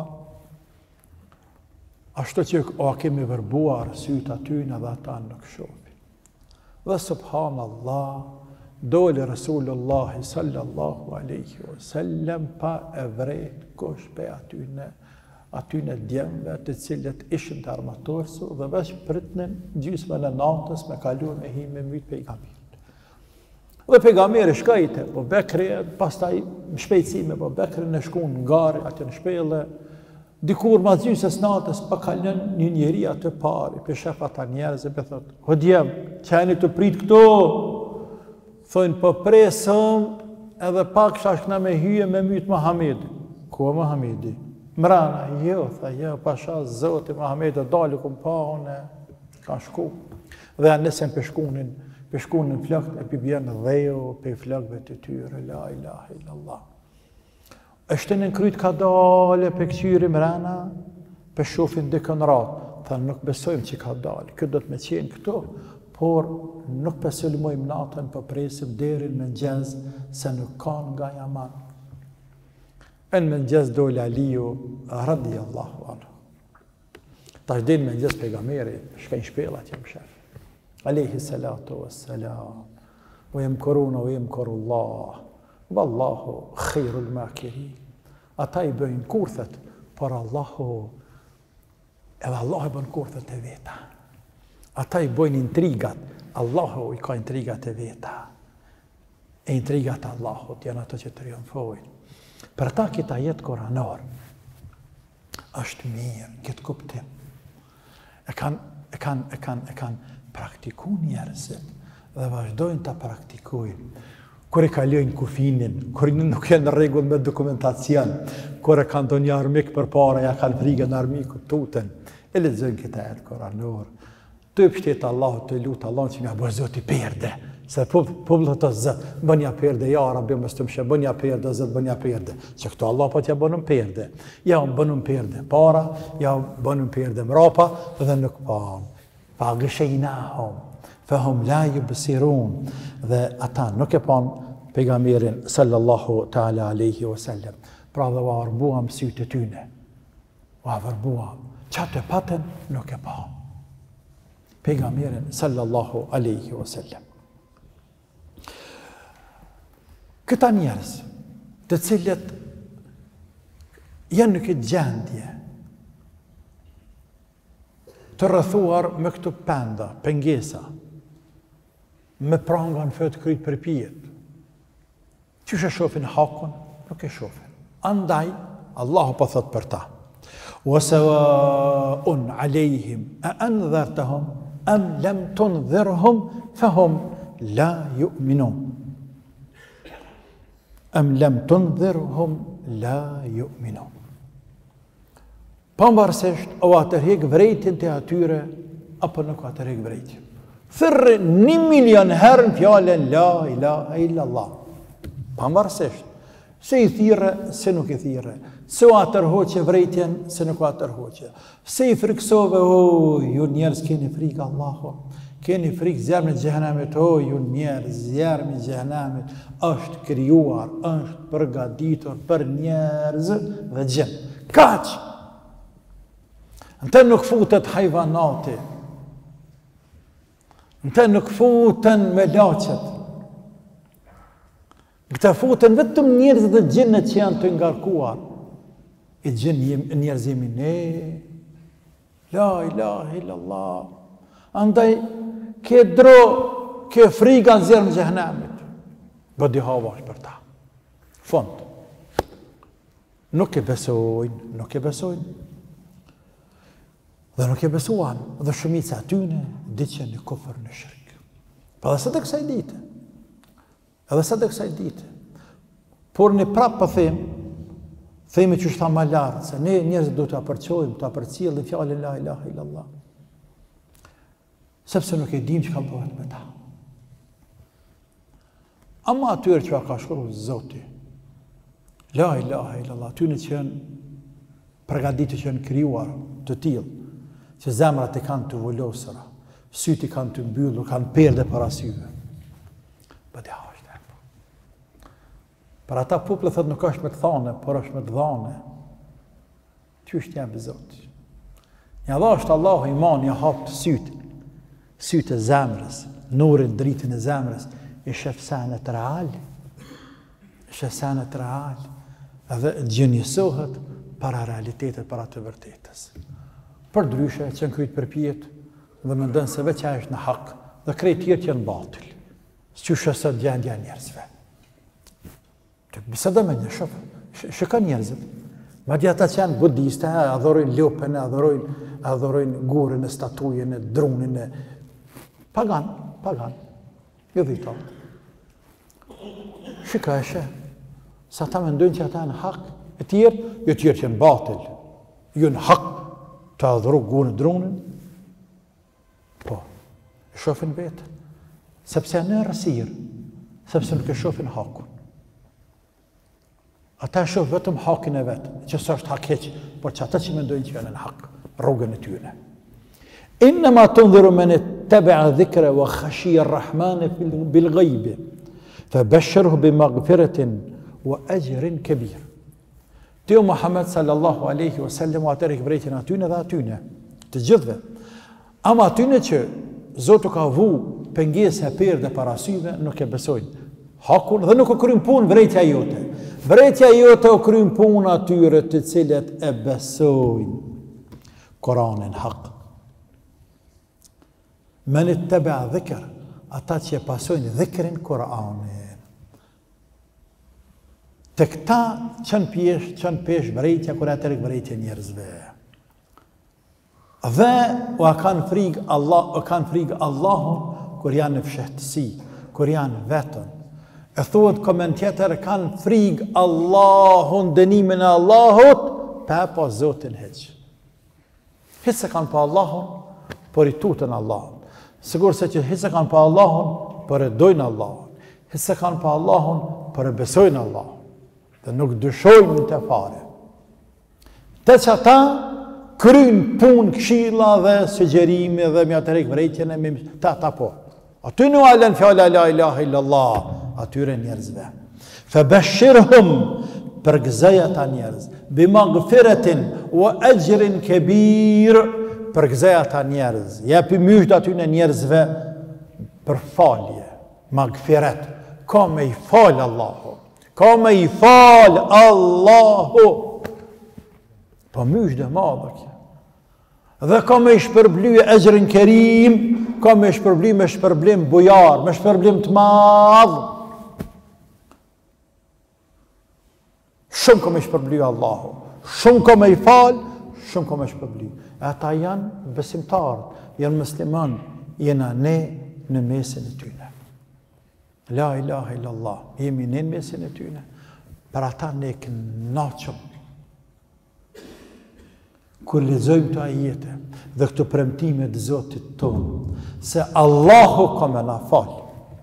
ashtu që o kemi vërbuar sytë atyne dhe ata nuk shohin. Dhe subhanallah, dole Rasulullah sallallahu aleyhi wasallam pa e vrejt kush pe atyne, atyne djemve të cilët ishën të armatorsu dhe veç pritnin gjysme në natës me kalu me hi me mytë pejgamberit. Dhe pejgamberi shkajte, po Bekri, pastaj shpejtësi me po Bekri në shkun në gari, atë në shpele, dikur ma gjysës natës pa kalën një njeri atë pari, për shef ata njerëzë, për thotë, ho djem, qeni të prit këto, thojnë, po presëm, edhe pak shashkna me hyje me mytë Muhamedi. Ko Muhamedi? Mrana, jo, tha, jo, pasha zoti Muhamedi, dalë këm pa, une, ka shku. Dhe anësen për shkunin, për shkunin flakt, e për bjenë dhejo, për flakve të tyre, la ilaha illallah. është në kryt ka dale për këqyri mrena, për shofin dikën ratë. Tha nuk besojmë që ka dale, këtë do të me qenë këto, por nuk pësëllmojmë natën për presim derin me ngjez, se nuk kanë nga jaman. E në me ngjez dole Aliju, radi Allahu anhu. Ta është din me ngjez pejgamberi, shkajnë shpelat jem shef. Alehi salatu wassalam, u jem koruna, u jem korullah. Wallahu khairul makirin. Ata i bëjnë kurthet, por Allahu, edhe Allah i bëjnë kurthet e veta. Ata i bëjnë intrigat, Allahu i ka intrigat e veta. E intrigat Allahut janë ato që triumfojnë. Për ta kita jetë koranor, është mirë, këtë kuptim. E kanë e kanë e kanë e kanë praktiku njerëzit dhe vazhdojnë ta praktikojnë. Kur e kalojnë kufinin, kur nuk janë në rregull me dokumentacion, kur e kanë ndonjë armik përpara, ja kanë frikën armikut tutën, e lexojnë këtë ajet koranor. Të pështet Allahut, të lutë Allahun që nga bëj Zoti perde, se popullë të zëtë, bënja perde, ja Rabbi mos të mshë, bënja perde, zëtë bënja perde, që këto Allah po t'ja bënëm perde. Ja bënëm perde para, ja bënëm perde mrapa, dhe nuk pa. Pa gëshejnahum. Fahum la yubsirun, dhe ata nuk e pan pejgamberin sallallahu ta'ala aleyhi wasallam. Pra dhe va vërbuam sytë e tyne. Va vërbuam. Qatë e patën nuk e pan. Pejgamberin sallallahu aleyhi wasallam. Këta njerëz, të cilët janë në këtë gjendje, të rrëthuar me këtu penda, pengesa, me pranga në fëtë kryt për pijet, Qysh e shohin hakun? Nuk e shohin. Andaj, Allahu po thot për ta. Wa sawa'un alejhim a andhartahum am lam tunzirhum fahum la yu'minun. Am lam tunzirhum la yu'minun. Pavarësisht o atë rreg vrejtjen të atyre apo nuk atë rreg vrejtjen. Thërë një milion herën fjallën la ilaha illallah. Pavarësisht se i thirrë, se nuk i thirrë, se o atërhoqe vrejtjen, se nuk o atërhoqe, se i friksove, o, ju njerës keni frikë Allahu, keni frikë zjarmi xhehenamit, o, ju njerës, zjarmi xhehenamit është krijuar, është përgatitur për njerëz dhe gjin. Kaq! Në të nuk futet hajvanati, në të nuk futen me lachet, në të futen vetëm njerëz dhe gjinët që janë të ngarkuar. I gjinë njerëz jemi ne, la ilaha illallah. Andaj, ke dro, ke friga në zjerë në xhehenamit. Bëdi hava është për ta. Fond. Nuk e besojnë, nuk e besojnë. Dhe nuk e besuan, dhe shumica atyne, diqen në kufër në shirk. Pa dhe së të kësaj dite, edhe së të kësaj dite, por në prapë për them, themi që shta ma lartë, se ne njerëzit do të apërqojmë, të apërcilë dhe fjallin la ilaha illallah. Sepse nuk e dim që ka bëhet me ta. Ama atyre që ka shkru Zoti, la ilaha illallah, atyre që janë përgatitur, që janë krijuar të tillë, që zemrat i kanë të vullosura, syt i kanë të mbyllur, kanë perde para syve. Bëdi hashtë. Për ata popullë thëtë nuk është me të thane, por është me të dhane. Qysh t'jam për Zotë? Një dha është Allahu iman, një hapë syt, syt e zemrës, nurin, dritin e zemrës, i shef senet real, i shef senet real, edhe gjënjësohet para realitetet, para të vërtetës. Për dryshe që në krytë përpjet dhe më ndënë se veç a është në hak dhe krejt tjerë që në batil. Së që shësët gjendja njerëzve. Të bëse dhe me një shëfë, shëka njerëzit. Ma di ata që janë budiste, adhorojnë lopën, adhorojnë, adhorojnë gurin e statujën e drunin e... Pagan, pagan. Jo dhita. Shëka e shë. Sa ta me ndojnë që ata në hak, e tjerë, jo tjerë që në batil. Jo në hak. Të adhuru gurin drunin, po, e shofin vetë, sepse në rësirë, sepse nuk e shofin hakun. Ata e shof vetëm hakin e vetë, që së është hak heqë, por që ata që mendojnë që janë në hak, rrugën e tyre. Innama tunziru men ittaba'a dhikra wa khashiya ar-rahmani bil ghaibi, fabashshirhu bi maghfiratin wa ajrin kabir. Ti o Muhammed sallallahu aleyhi wa sallam o atër i këbrejtjen atyne dhe atyne, të gjithve. Ama atyne që Zotu ka vu pëngjes e për dhe parasyve, nuk e besojnë hakun dhe nuk o krymë punë vrejtja jote. Vrejtja jote o krymë punë atyre të cilet e besojnë Koranin hak. Menit të bea dhikër, ata që e pasojnë dhikrin Koranin. Të këta qënë pjesh, qënë pesh vrejtja, kër e të rikë vrejtja njerëzve. Dhe o a kanë frikë Allah, o kanë frikë Allahun, kër janë në fshehtësi, kër janë vetën. E thuhet koment tjetër, kanë frikë Allahun, dënimin e Allahut, pa pa Zotin heqë. Hisë se kanë pa Allahun, por i tutën Allahun. Sigur se që hisë se kanë pa Allahun, por e dojnë Allahun. Hisë se kanë pa Allahun, por e besojnë Allahun. Dhe nuk dyshojnë të fare. Të që ata krynë punë këshilla dhe sugjerime dhe mja të rejkë vrejtjene, ta ta po. Aty në alen fjalla la ilaha illallah, atyre njerëzve. Fabashshirhum, përgëzaj ata njerëz, bi maghfiratin wa ajrin kabir, përgëzaj ata njerëz, jepi mysht aty në njerëzve për falje, maghfirat, ka me i falë Allahu. Ka me i falë Allahu. Po mysh dhe madhe kjo. Dhe ka me i shpërblyje e gjërin kerim, ka me i shpërblyje me shpërblim bujar, me shpërblim të madhë. shumë ka me shpërbly Allahu, shumë ka me i falë, shumë ka me shpërbly. Ata janë besimtarë, janë musliman, jena ne në mesin e tyne. La ilaha illallah, jemi ne në mesin e tyne. Për ata ne kënaqëm. Kur lexojmë të ajete dhe këto premtime të Zotit tonë, se Allahu ka me na falë.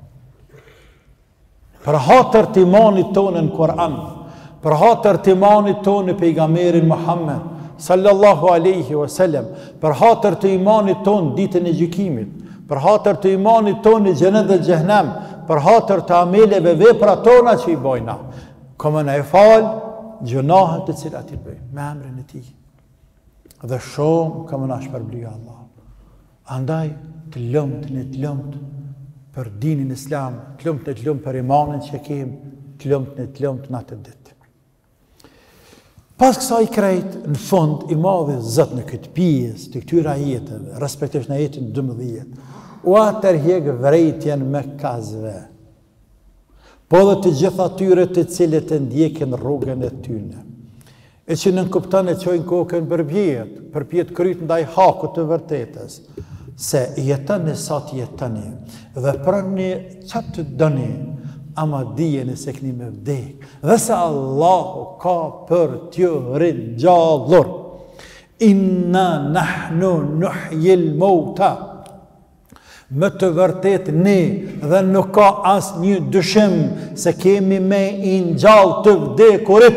Për hatër të imanit tonë në Kur'an, për hatër të imanit tonë në pejgamberin Muhammed, sallallahu alaihi wasallam, për hatër të imanit tonë ditën e gjykimit, për hatër të imanit tonë në xhenet dhe xhehenem, për hatër të ameleve vepra tona që i bojna, ka me na e falë gjunahet të cilat i bëjmë, me emrin e Tij. Dhe shumë ka më na shpërbly Allah. Andaj të lëmt në të lëmt për dinin islam, të lëmt në të lëmt për imanin që kem, të lëmt në të lëmt në atë ditë. Pas kësaj krejt, në fund, i madhi Zot në këtë pjesë të këtyre ajeteve, respektivisht në ajetin dymbëdhjetë, u atërhjek vrejtjen me kazve, po dhe të gjitha atyre të cilët e ndjekin rrugën e tyne, e që nënkupton e qojnë kokën për pjetë, për pjetë kryt ndaj haku të vërtetës, se jetën e sa të jetëni, dhe prëni qatë të dëni, ama dijeni se këni me vdek, dhe se Allahu ka për t'ju rinjallur. Inna nahnu nuhyil mauta. Më të vërtet ne, dhe nuk ka as një dyshim se kemi me i ngjall të vdekurit.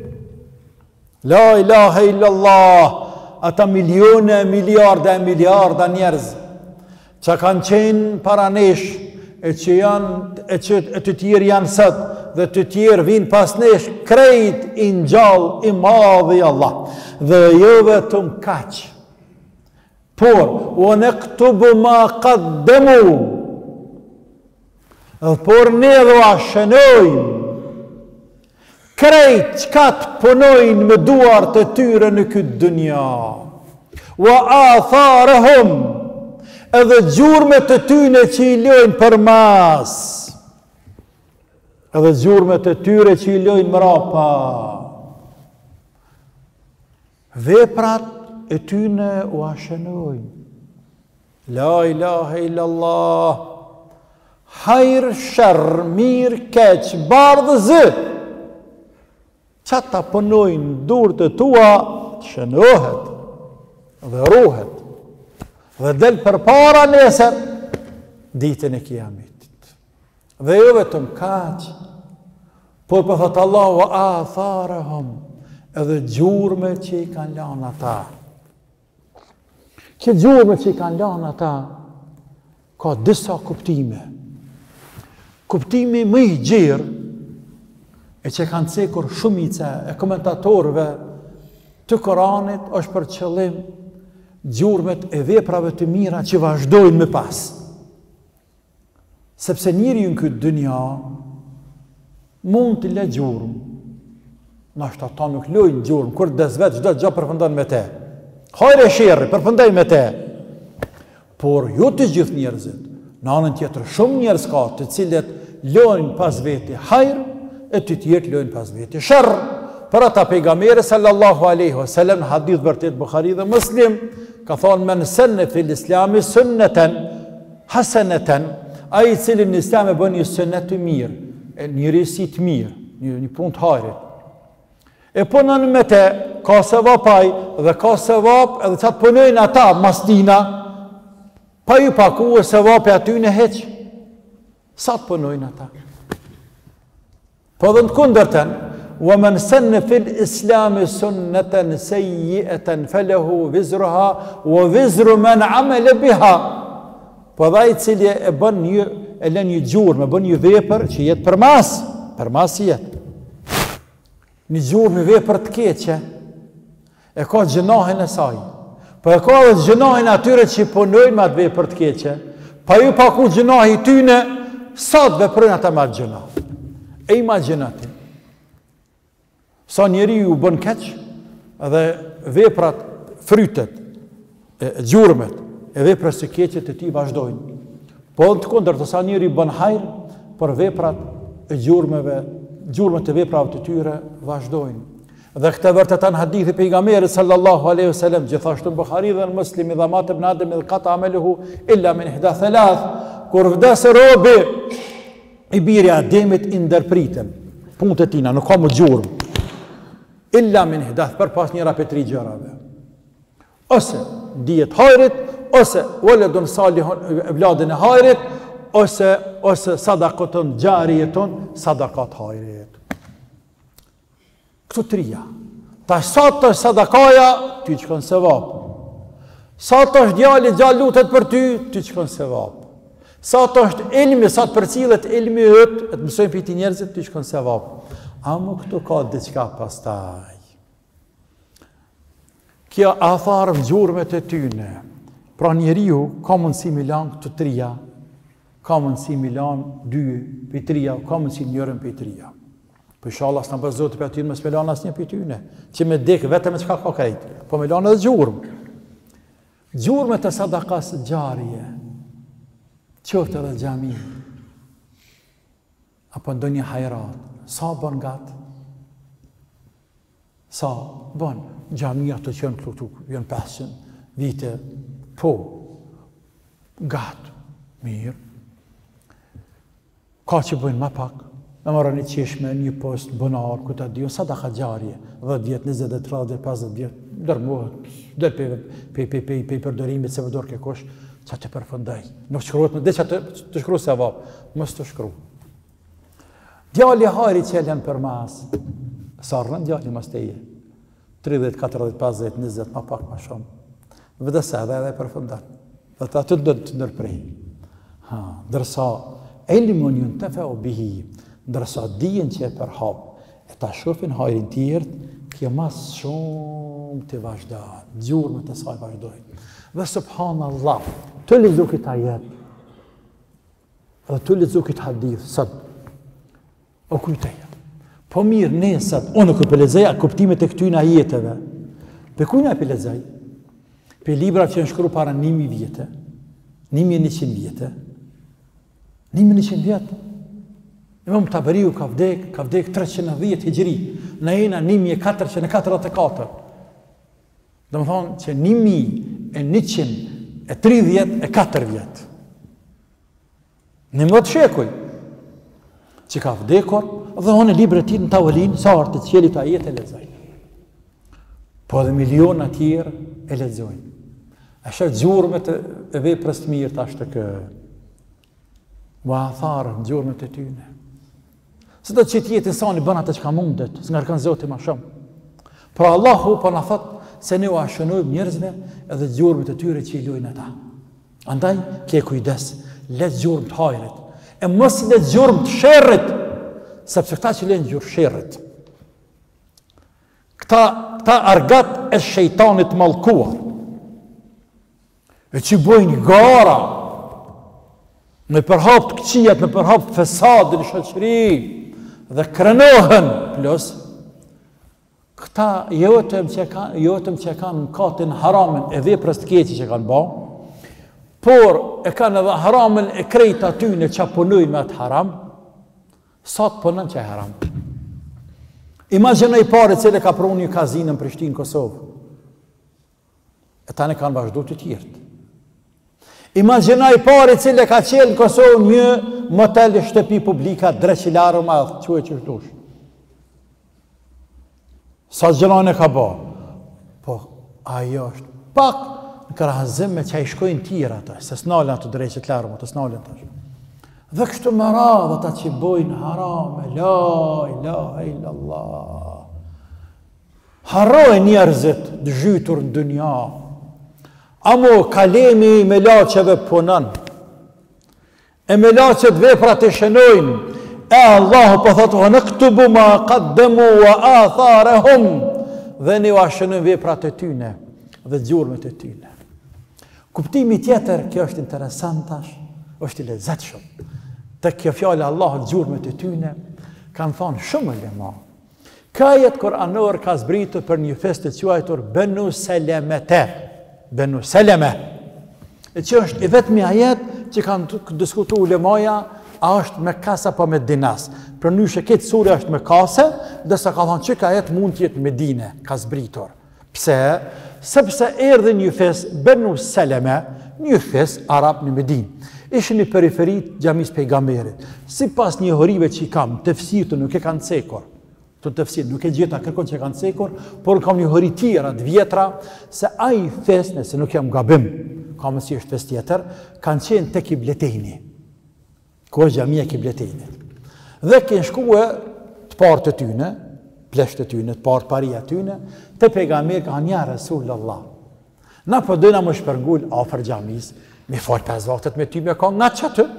La ilaha illallah, ata milione, miliarda e miliarda njerëz që kanë qenë para nesh, e që janë, e që e të tjerë janë sot, dhe të tjerë vinë pas nesh, krejt i ngjall i madhi Allah. Dhe jo vetëm kaq, por o naktubu ma qaddamu, por ne do a shënojmë krejt çka të punojnë me duart e tyre në këtë dunja. Wa atharahum, edhe gjurmet e tyre që i lojnë për mas, edhe gjurmet e tyre që i lojnë mrapa. Veprat e tyre u ashënojnë. La ilaha illallah, hajr, shërr, mirë, keq, bardhë, zë. Qata punojnë dur të tua, shënohet dhe ruhet dhe del për para nesër ditën e Kiametit. Dhe jo vetëm kaq, por për thëtë Allah wa atharahum, edhe gjurme që i kanë lanë ata. Këtë gjurme që i kanë lanë ata ka disa kuptime. Kuptimi më i gjerë, e që kanë cekur shumica e komentatorëve të Koranit, është për qëllim gjurmet e veprave të mira që vazhdojnë me pas. Sepse njëri në këtë dynja mund të le gjurmë. Nashta ta nuk lojnë gjurmë, kur dezvet çdo gjë përfundon me te. Hajre shirri, përfundoj me te. Por jo të gjithë njerëzit, në anën tjetër shumë njerëz ka të cilët lojnë pas veti hajrë, e të tjerë lojnë pas veti shërë. Për ata pejgamberi sallallahu alaihi wasallam, hadith vërtet Bukhari dhe Muslim, ka thonë men senne fil islami sunneten hasaneten, ai i cili në islam e bën një sunnet të mirë, një risi të mirë, një, një punë të hajrit. E punën me te, ka sevap ai dhe ka sevap edhe çat punojnë ata masdina, pa ju pakuar sevapi aty në heq. Sa të punojnë ata? Po dhe në kundërten, wa men senne fil islami sunneten sejjieten felehu vizruha, wa vizru men amele biha. Po dhe i cili e bën një, e lën një gjurmë, e bën një vepër që jetë për mas, për mas jetë. Një gjurmë vepër të keqe, e ka gjënahin e saj. Po e ka dhe gjënahin atyre që i punojnë me atë vepër të keqe, pa ju paku gjënahi tyne, sa të veprojnë ata me atë gjënah. E imaginati, sa njeri ju bën keq, edhe veprat, frytet, e, gjurmet, e veprat së keqet e ti vazhdojnë. Po të kundër të sa njeri bën hajrë, për veprat e gjurmeve gjurmët e veprave të tyre vazhdojnë. Dhe këtë vërtetan hadithi pejgamberit sallallahu alaihi wasallam, gjithashtu në Buhari dhe në Muslim, idha mata ibn Adam qata amaluhu illa min ihda thalath, kur vdes robi i biri i Ademit i ndërpritën punët e tina, nuk ka më gjurmë, illa min ihda, për pas njëra për tri gjërave, ose dijet hajrit, ose waladun salihun, vladin e hajrit, ose ose sadaqatun jarijetun, sadakat hajrit. Këtu trija. Ta sa të është sadakaja, ty që kënë sevap. Sa të është djali gjallë lutet për ty, ty që kënë sevap. Sa të është ilmi, sa të përcillet ilmi ëtë, e të mësojnë për ti njerëzit, ty që kënë sevap. A më këtu ka diçka pastaj. Kja atharë më gjurme të tyne. Pra njeriu ka mundësi milan këtu trija, ka mundësi milan dy për trija, ka mundësi njërën për trija. Po inshallah s'na bëj Zoti për aty më spelan asnjë për tyne, që me dek vetëm çka ka krejt, po me lanë edhe gjurmë. Gjurmë të sadakas xharie. Qoftë edhe xhami. Apo ndonjë hajrat, sa bën gat? Sa bën xhamia të qenë këtu, janë pesëqind vite, po gat, mirë. Ka që bëjnë më pak. Në marrë një qeshme, një post, bënar, këta dio, sadaka xharie, dhjetë vjetë, njëzet, tridhjetë, pesëdhjetë vjetë, dërmohet, dërë pe, pe, pe, pe, pe përdërimit se vëdor ke kosh, që të përfëndaj. Nuk shkruat me, dhe që të, të shkru se vap, mos të shkru. Djali hajri që jelen për mas, sarën djali mas teje, tridhjetë, katërdhjetë, pesëdhjetë, njëzet, ma pak, ma shumë. Vëdëse edhe edhe përfëndat, dhe të aty të nërprej. Ha, dërsa, ilmun yuntafa bihi, ndërsa dijen që e përhap, e ta shofin hajrin tjertë, kjo mas shumë të vazhdojnë, gjurme të saj vazhdojnë. Dhe subhanallah, të lezu këtë ajet, dhe të lezu këtë hadith, sëtë, o kujteja. Po mirë, ne sëtë, o në këtë pëlezeja, kuptimet e këtyna ajeteve, për kujna e pëlezej? Për libra që në shkru para nimi vjetë, nimi e njëqind vjetë, nimi e njëqind vjetë, Imam Taberiu ka vdek, ka vdek treqind e dhjetë hijri, në ena nimi e katërqind e katërdhjetë e katër. Dhe më thonë që nimi e njëqind e tridhjetë e katër vjetë. Në më të shekuj, që ka vdekur, dhe hone libre ti në tavëlin, sa artë të qelit a jetë e lezaj. Po dhe miliona tjerë e lezojnë. A shë gjurme të e veprës të mirë të ashtë të kë. Va tharë në gjurme të tyne. Se do të që tjetë insani bën atë që ka mundet, së nga rëkën Zoti ma shumë. Pra Allahu për në thotë se ne u ashënojmë njerëzve edhe gjurmët e tyre që i lujnë ata. Andaj, ke kujdes, letë gjurmë të hajrit, e mos letë gjurmë të sherrit, sepse këta që lenë gjurë sherrit. Këta, këta argat e shejtanit mallkuar, e që bojnë gara, me përhap të këqijat, me përhap fesadin, shoqëri, dhe krenohen, plus, këta jotëm që kanë, jotëm që kanë në katin haramin e veprës të keqe që kanë ba, por e kanë edhe haramin e krejt atyne që punojnë me atë haram, sa të punën që e haram. Imaginoj pare cile ka pru një kazinë në Prishtinë, Kosovë, e tani kanë vazhdu të tjertë. Imaginaj pare cile ka qelë në Kosovë një motel e shtëpi publika dreqilarë madhë, që e që shdush. Sa gjënane ka ba? Po, ajo është pak në kërahëzim me që a i shkojnë tjera të, se s'nalën atë dreqit larë, të s'nalën të është. Dhe kështu më radhë ata që bojnë harame, la ilaha illallah. Harroj njerëzit dëzhytur në dynja. Amo kalemi i melaqeve punën, e melaqet veprat e shënojnë, e Allahu po thotë, o në këtubu ma qaddemu wa atharehum, dhe ne u shënojnë veprat e tyne, dhe gjurmet e tyne. Kuptimi tjetër, kjo është interesantash, është i lezetshëm. Të kjo fjallë Allahu gjurmet e tyne, kanë thonë shumë lema. Kajet Kur'anor ka zbritur për një fest të quajtur Benu Selemete, Benu Seleme, e që është i vetëmi ajet që kanë diskutu ulemaja a është me kasa po me dinas. Për nyshe këtë sure është me kase, dhe se ka thonë që ka jetë mund tjetë me dine, ka zbritur. Pse? Sepse erdhe një fes, Benu Seleme, një fes Arab në Medin. Ishë një periferit gjamis pejgamberit. Si pas një horive që i kam, tefsirë të nuk e kanë cekur. Të tefsirë nuk e gjitha kërkon që e kanë cekur, por kam një hori tjera të vjetra, se a i fes, nëse nuk jam gabim, ka mësi është fes tjetër, kanë qenë të kibletejni. Ko është gjamia kibletejni. Dhe kënë shkue të partë të tyne, pleshtë të tyne, të partë paria tyne, të pejgamberi ka një Rasulullah. Na po dojna më shpërgull afer gjamis, mi falë pes vaktet me ty me ka nga që të.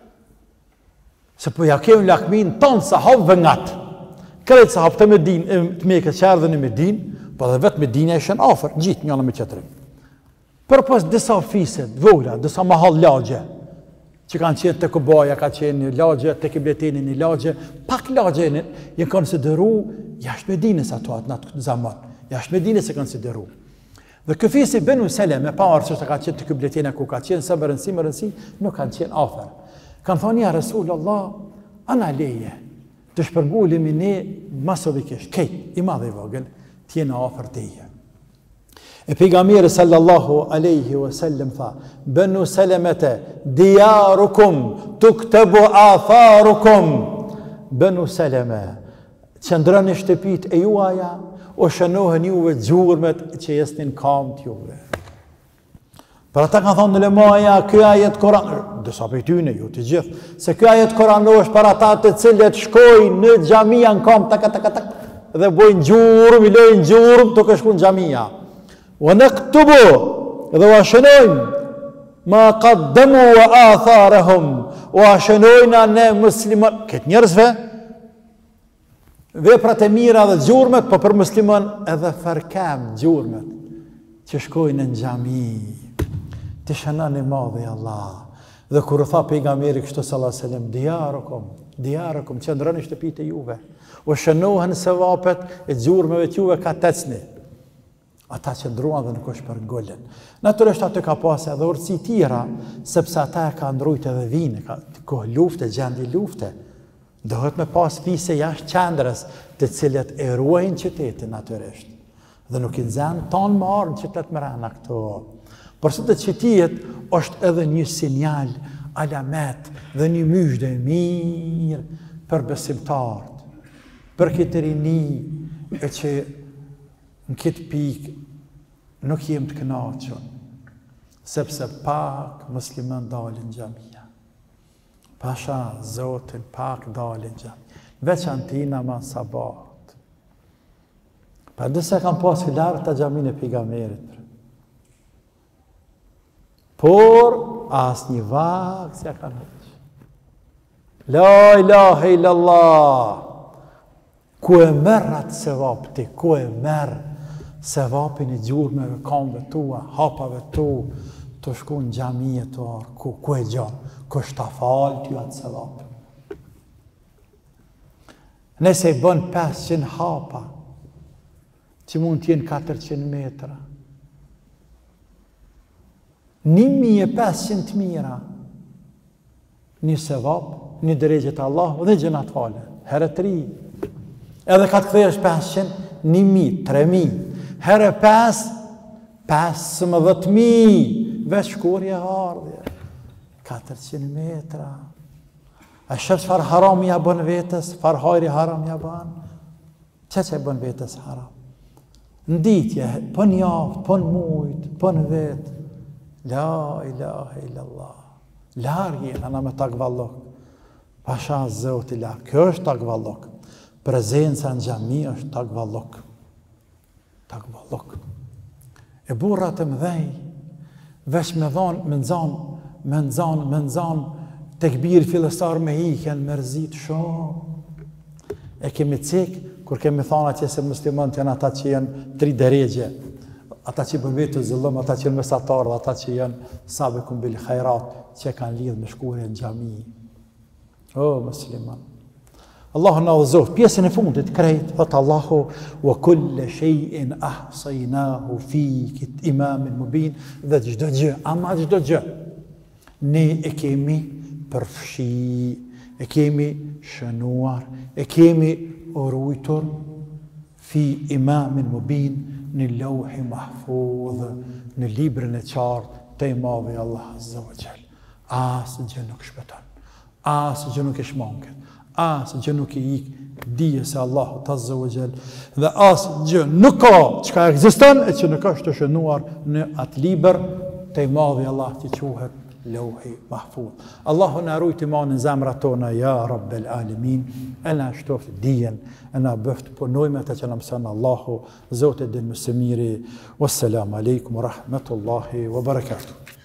Se po ja kemë lakmin tonë sahabëve nga të. Kërejtë sahabë të Medin, të me këtë qërë dhe në Medin, po dhe vetë Medin e ishen afer, gjitë njënë me qëtërim. Për pas disa fiset, vogla, disa mahal lagje, që kanë qenë të Kubaja, ka qenë një lagje, të Kibletini një lagje, pak lagje jenë konsideru jashtë Medinës ato atë në atë zaman, jashtë Medinës e konsideru. Dhe këfisi Benu Seleme, pa arë që ka qenë të Kibletini ku ka qenë, së më rënsi, më rënsi, nuk kanë qenë afer. Kanë thonë, ja Rasulullah, ana leje, të shpërgullim i ne masovikisht, kejt, i madhe i vogël, t'jena afer të ije. E pejgamberi sallallahu aleyhi wa sallam tha, Benu Selemete, dijarukum, tuktebu atharukum. Benu Seleme, qëndrën e shtëpit e juaja, o shënohën juve gjurmet që jesnin kam t'juve. Për ata kanë thonë në lemaja, kjo ajet Koran, dësa për tyne, ju të gjithë, se kjo ajet Koran është për ata të cilët shkojnë në gjamia në kam, tak, tak, tak, dhe bojnë gjurëm, i lojnë gjurëm të këshku në gjamia. Wa në këtubu, dhe wa shënojnë, ma qaddemu wa atharahum, wa shënojnë ne musliman, këtë njerëzve, veprat e mira dhe gjurmet, po për musliman edhe fërkem gjurmet, që shkojnë në gjami. Të shënën e madhe Allah. Dhe kur tha pejgamberi kështu sallallahu alaihi wasallam, dijarukum, dijarukum, qëndrën e shtëpit e juve, o shënohen se vapet e gjurmeve të juve ka tecni. Ata qëndruan dhe nuk është për ngullen. Natyrisht aty ka pas edhe urtësi tjera, sepse ata e ka ndrujt edhe vinë, ka kohë lufte, gjendi lufte. Dohet me pas fise jashtë qendrës, të cilët e ruajnë qytetin natyrisht. Dhe nuk i nxenë tonë marë në qytet më rana këto. Por së të qëtijet është edhe një sinjal, alamet dhe një myshde mirë për besimtarët, për këtë rini e që në këtë pikë nuk jem të kënaqur, sepse pak muslimën dalin gjamia. Pasha Zotin pak dalin gjamia. Veçantina ma sabat. Për dëse kam pas filarë të gjamin e pejgamberit. Por, as një vakë si a kanë heqë. La ilaha illallah. Ku e merë atë sevap ti, ku e merë sevapin i gjurmeve, kamve tua, hapave tu, të shku në gjamije të arë, ku, ku e gjanë, ku është ta falë ty atë sevap. Nëse i bën pesëqind hapa, që mund t'jenë katërqind metra, një mijë e pesëqind të mira, një sevap, një drejgjet Allah dhe gjenat fale, herë të ri. Edhe ka të këthej është pesëqind, një mijë, tre mijë, herë pesë, pesëmbëdhjetë mijë, veç shkurje ardhje, katërqind metra. A shëfë farë haram ja bën vetës, farë hajri haram ja bën, që që bën vetës haram? Në ditje, për një aftë, për në mujtë, për në vetë, la ilaha illallah. Largë jenë, ana me takvallok. Pasha Zoti largë. Kjo është takvallok. Prezenca në gjami është takvallok. Takvallok. E burrat e mdhej, veç me dhonë, me nëzanë, me nëzanë, me nëzanë, të këbirë filestar me hiken, me rëzit shumë. E kemi cikë, kur kemi thonë atje se muslimant janë ata që janë tri deregje, ata që bën vetë të zëllëm, ata që janë mesatarë, ata që janë sabiqun bil khairat, që kanë lidhë me shkurje në gjami. O, musliman. Allahu na udhëzoft. Pjesën e fundit krejt, thot Allahu, wa kulle shay'in ahsaynahu fi kit imamin mubin, dhe çdo gjë, ama çdo gjë, ne e kemi përfshi e kemi shënuar, e kemi ruajtur fi imamin mubin, në lauhi mahfudh, në librin e qartë të i madhi Allah Azza wa Jall. Asë gjë nuk shpëton, asë gjë nuk e shmanket, asë gjë nuk e ik, dije se Allah Azza wa Jall, dhe asë gjë nuk ka që ka ekziston e që nuk është të shënuar në atë liber të i madhi Allah që quhet lauhi mahfudh. Allahu na rujt imanin zemrat tona, ja Rabbel Alamin, e na shtoft dijen, e na bëft punojme atë që na mëson Allahu, Zoti din më së miri. Wassalamu alaikum wa rahmatullahi wa barakatuh.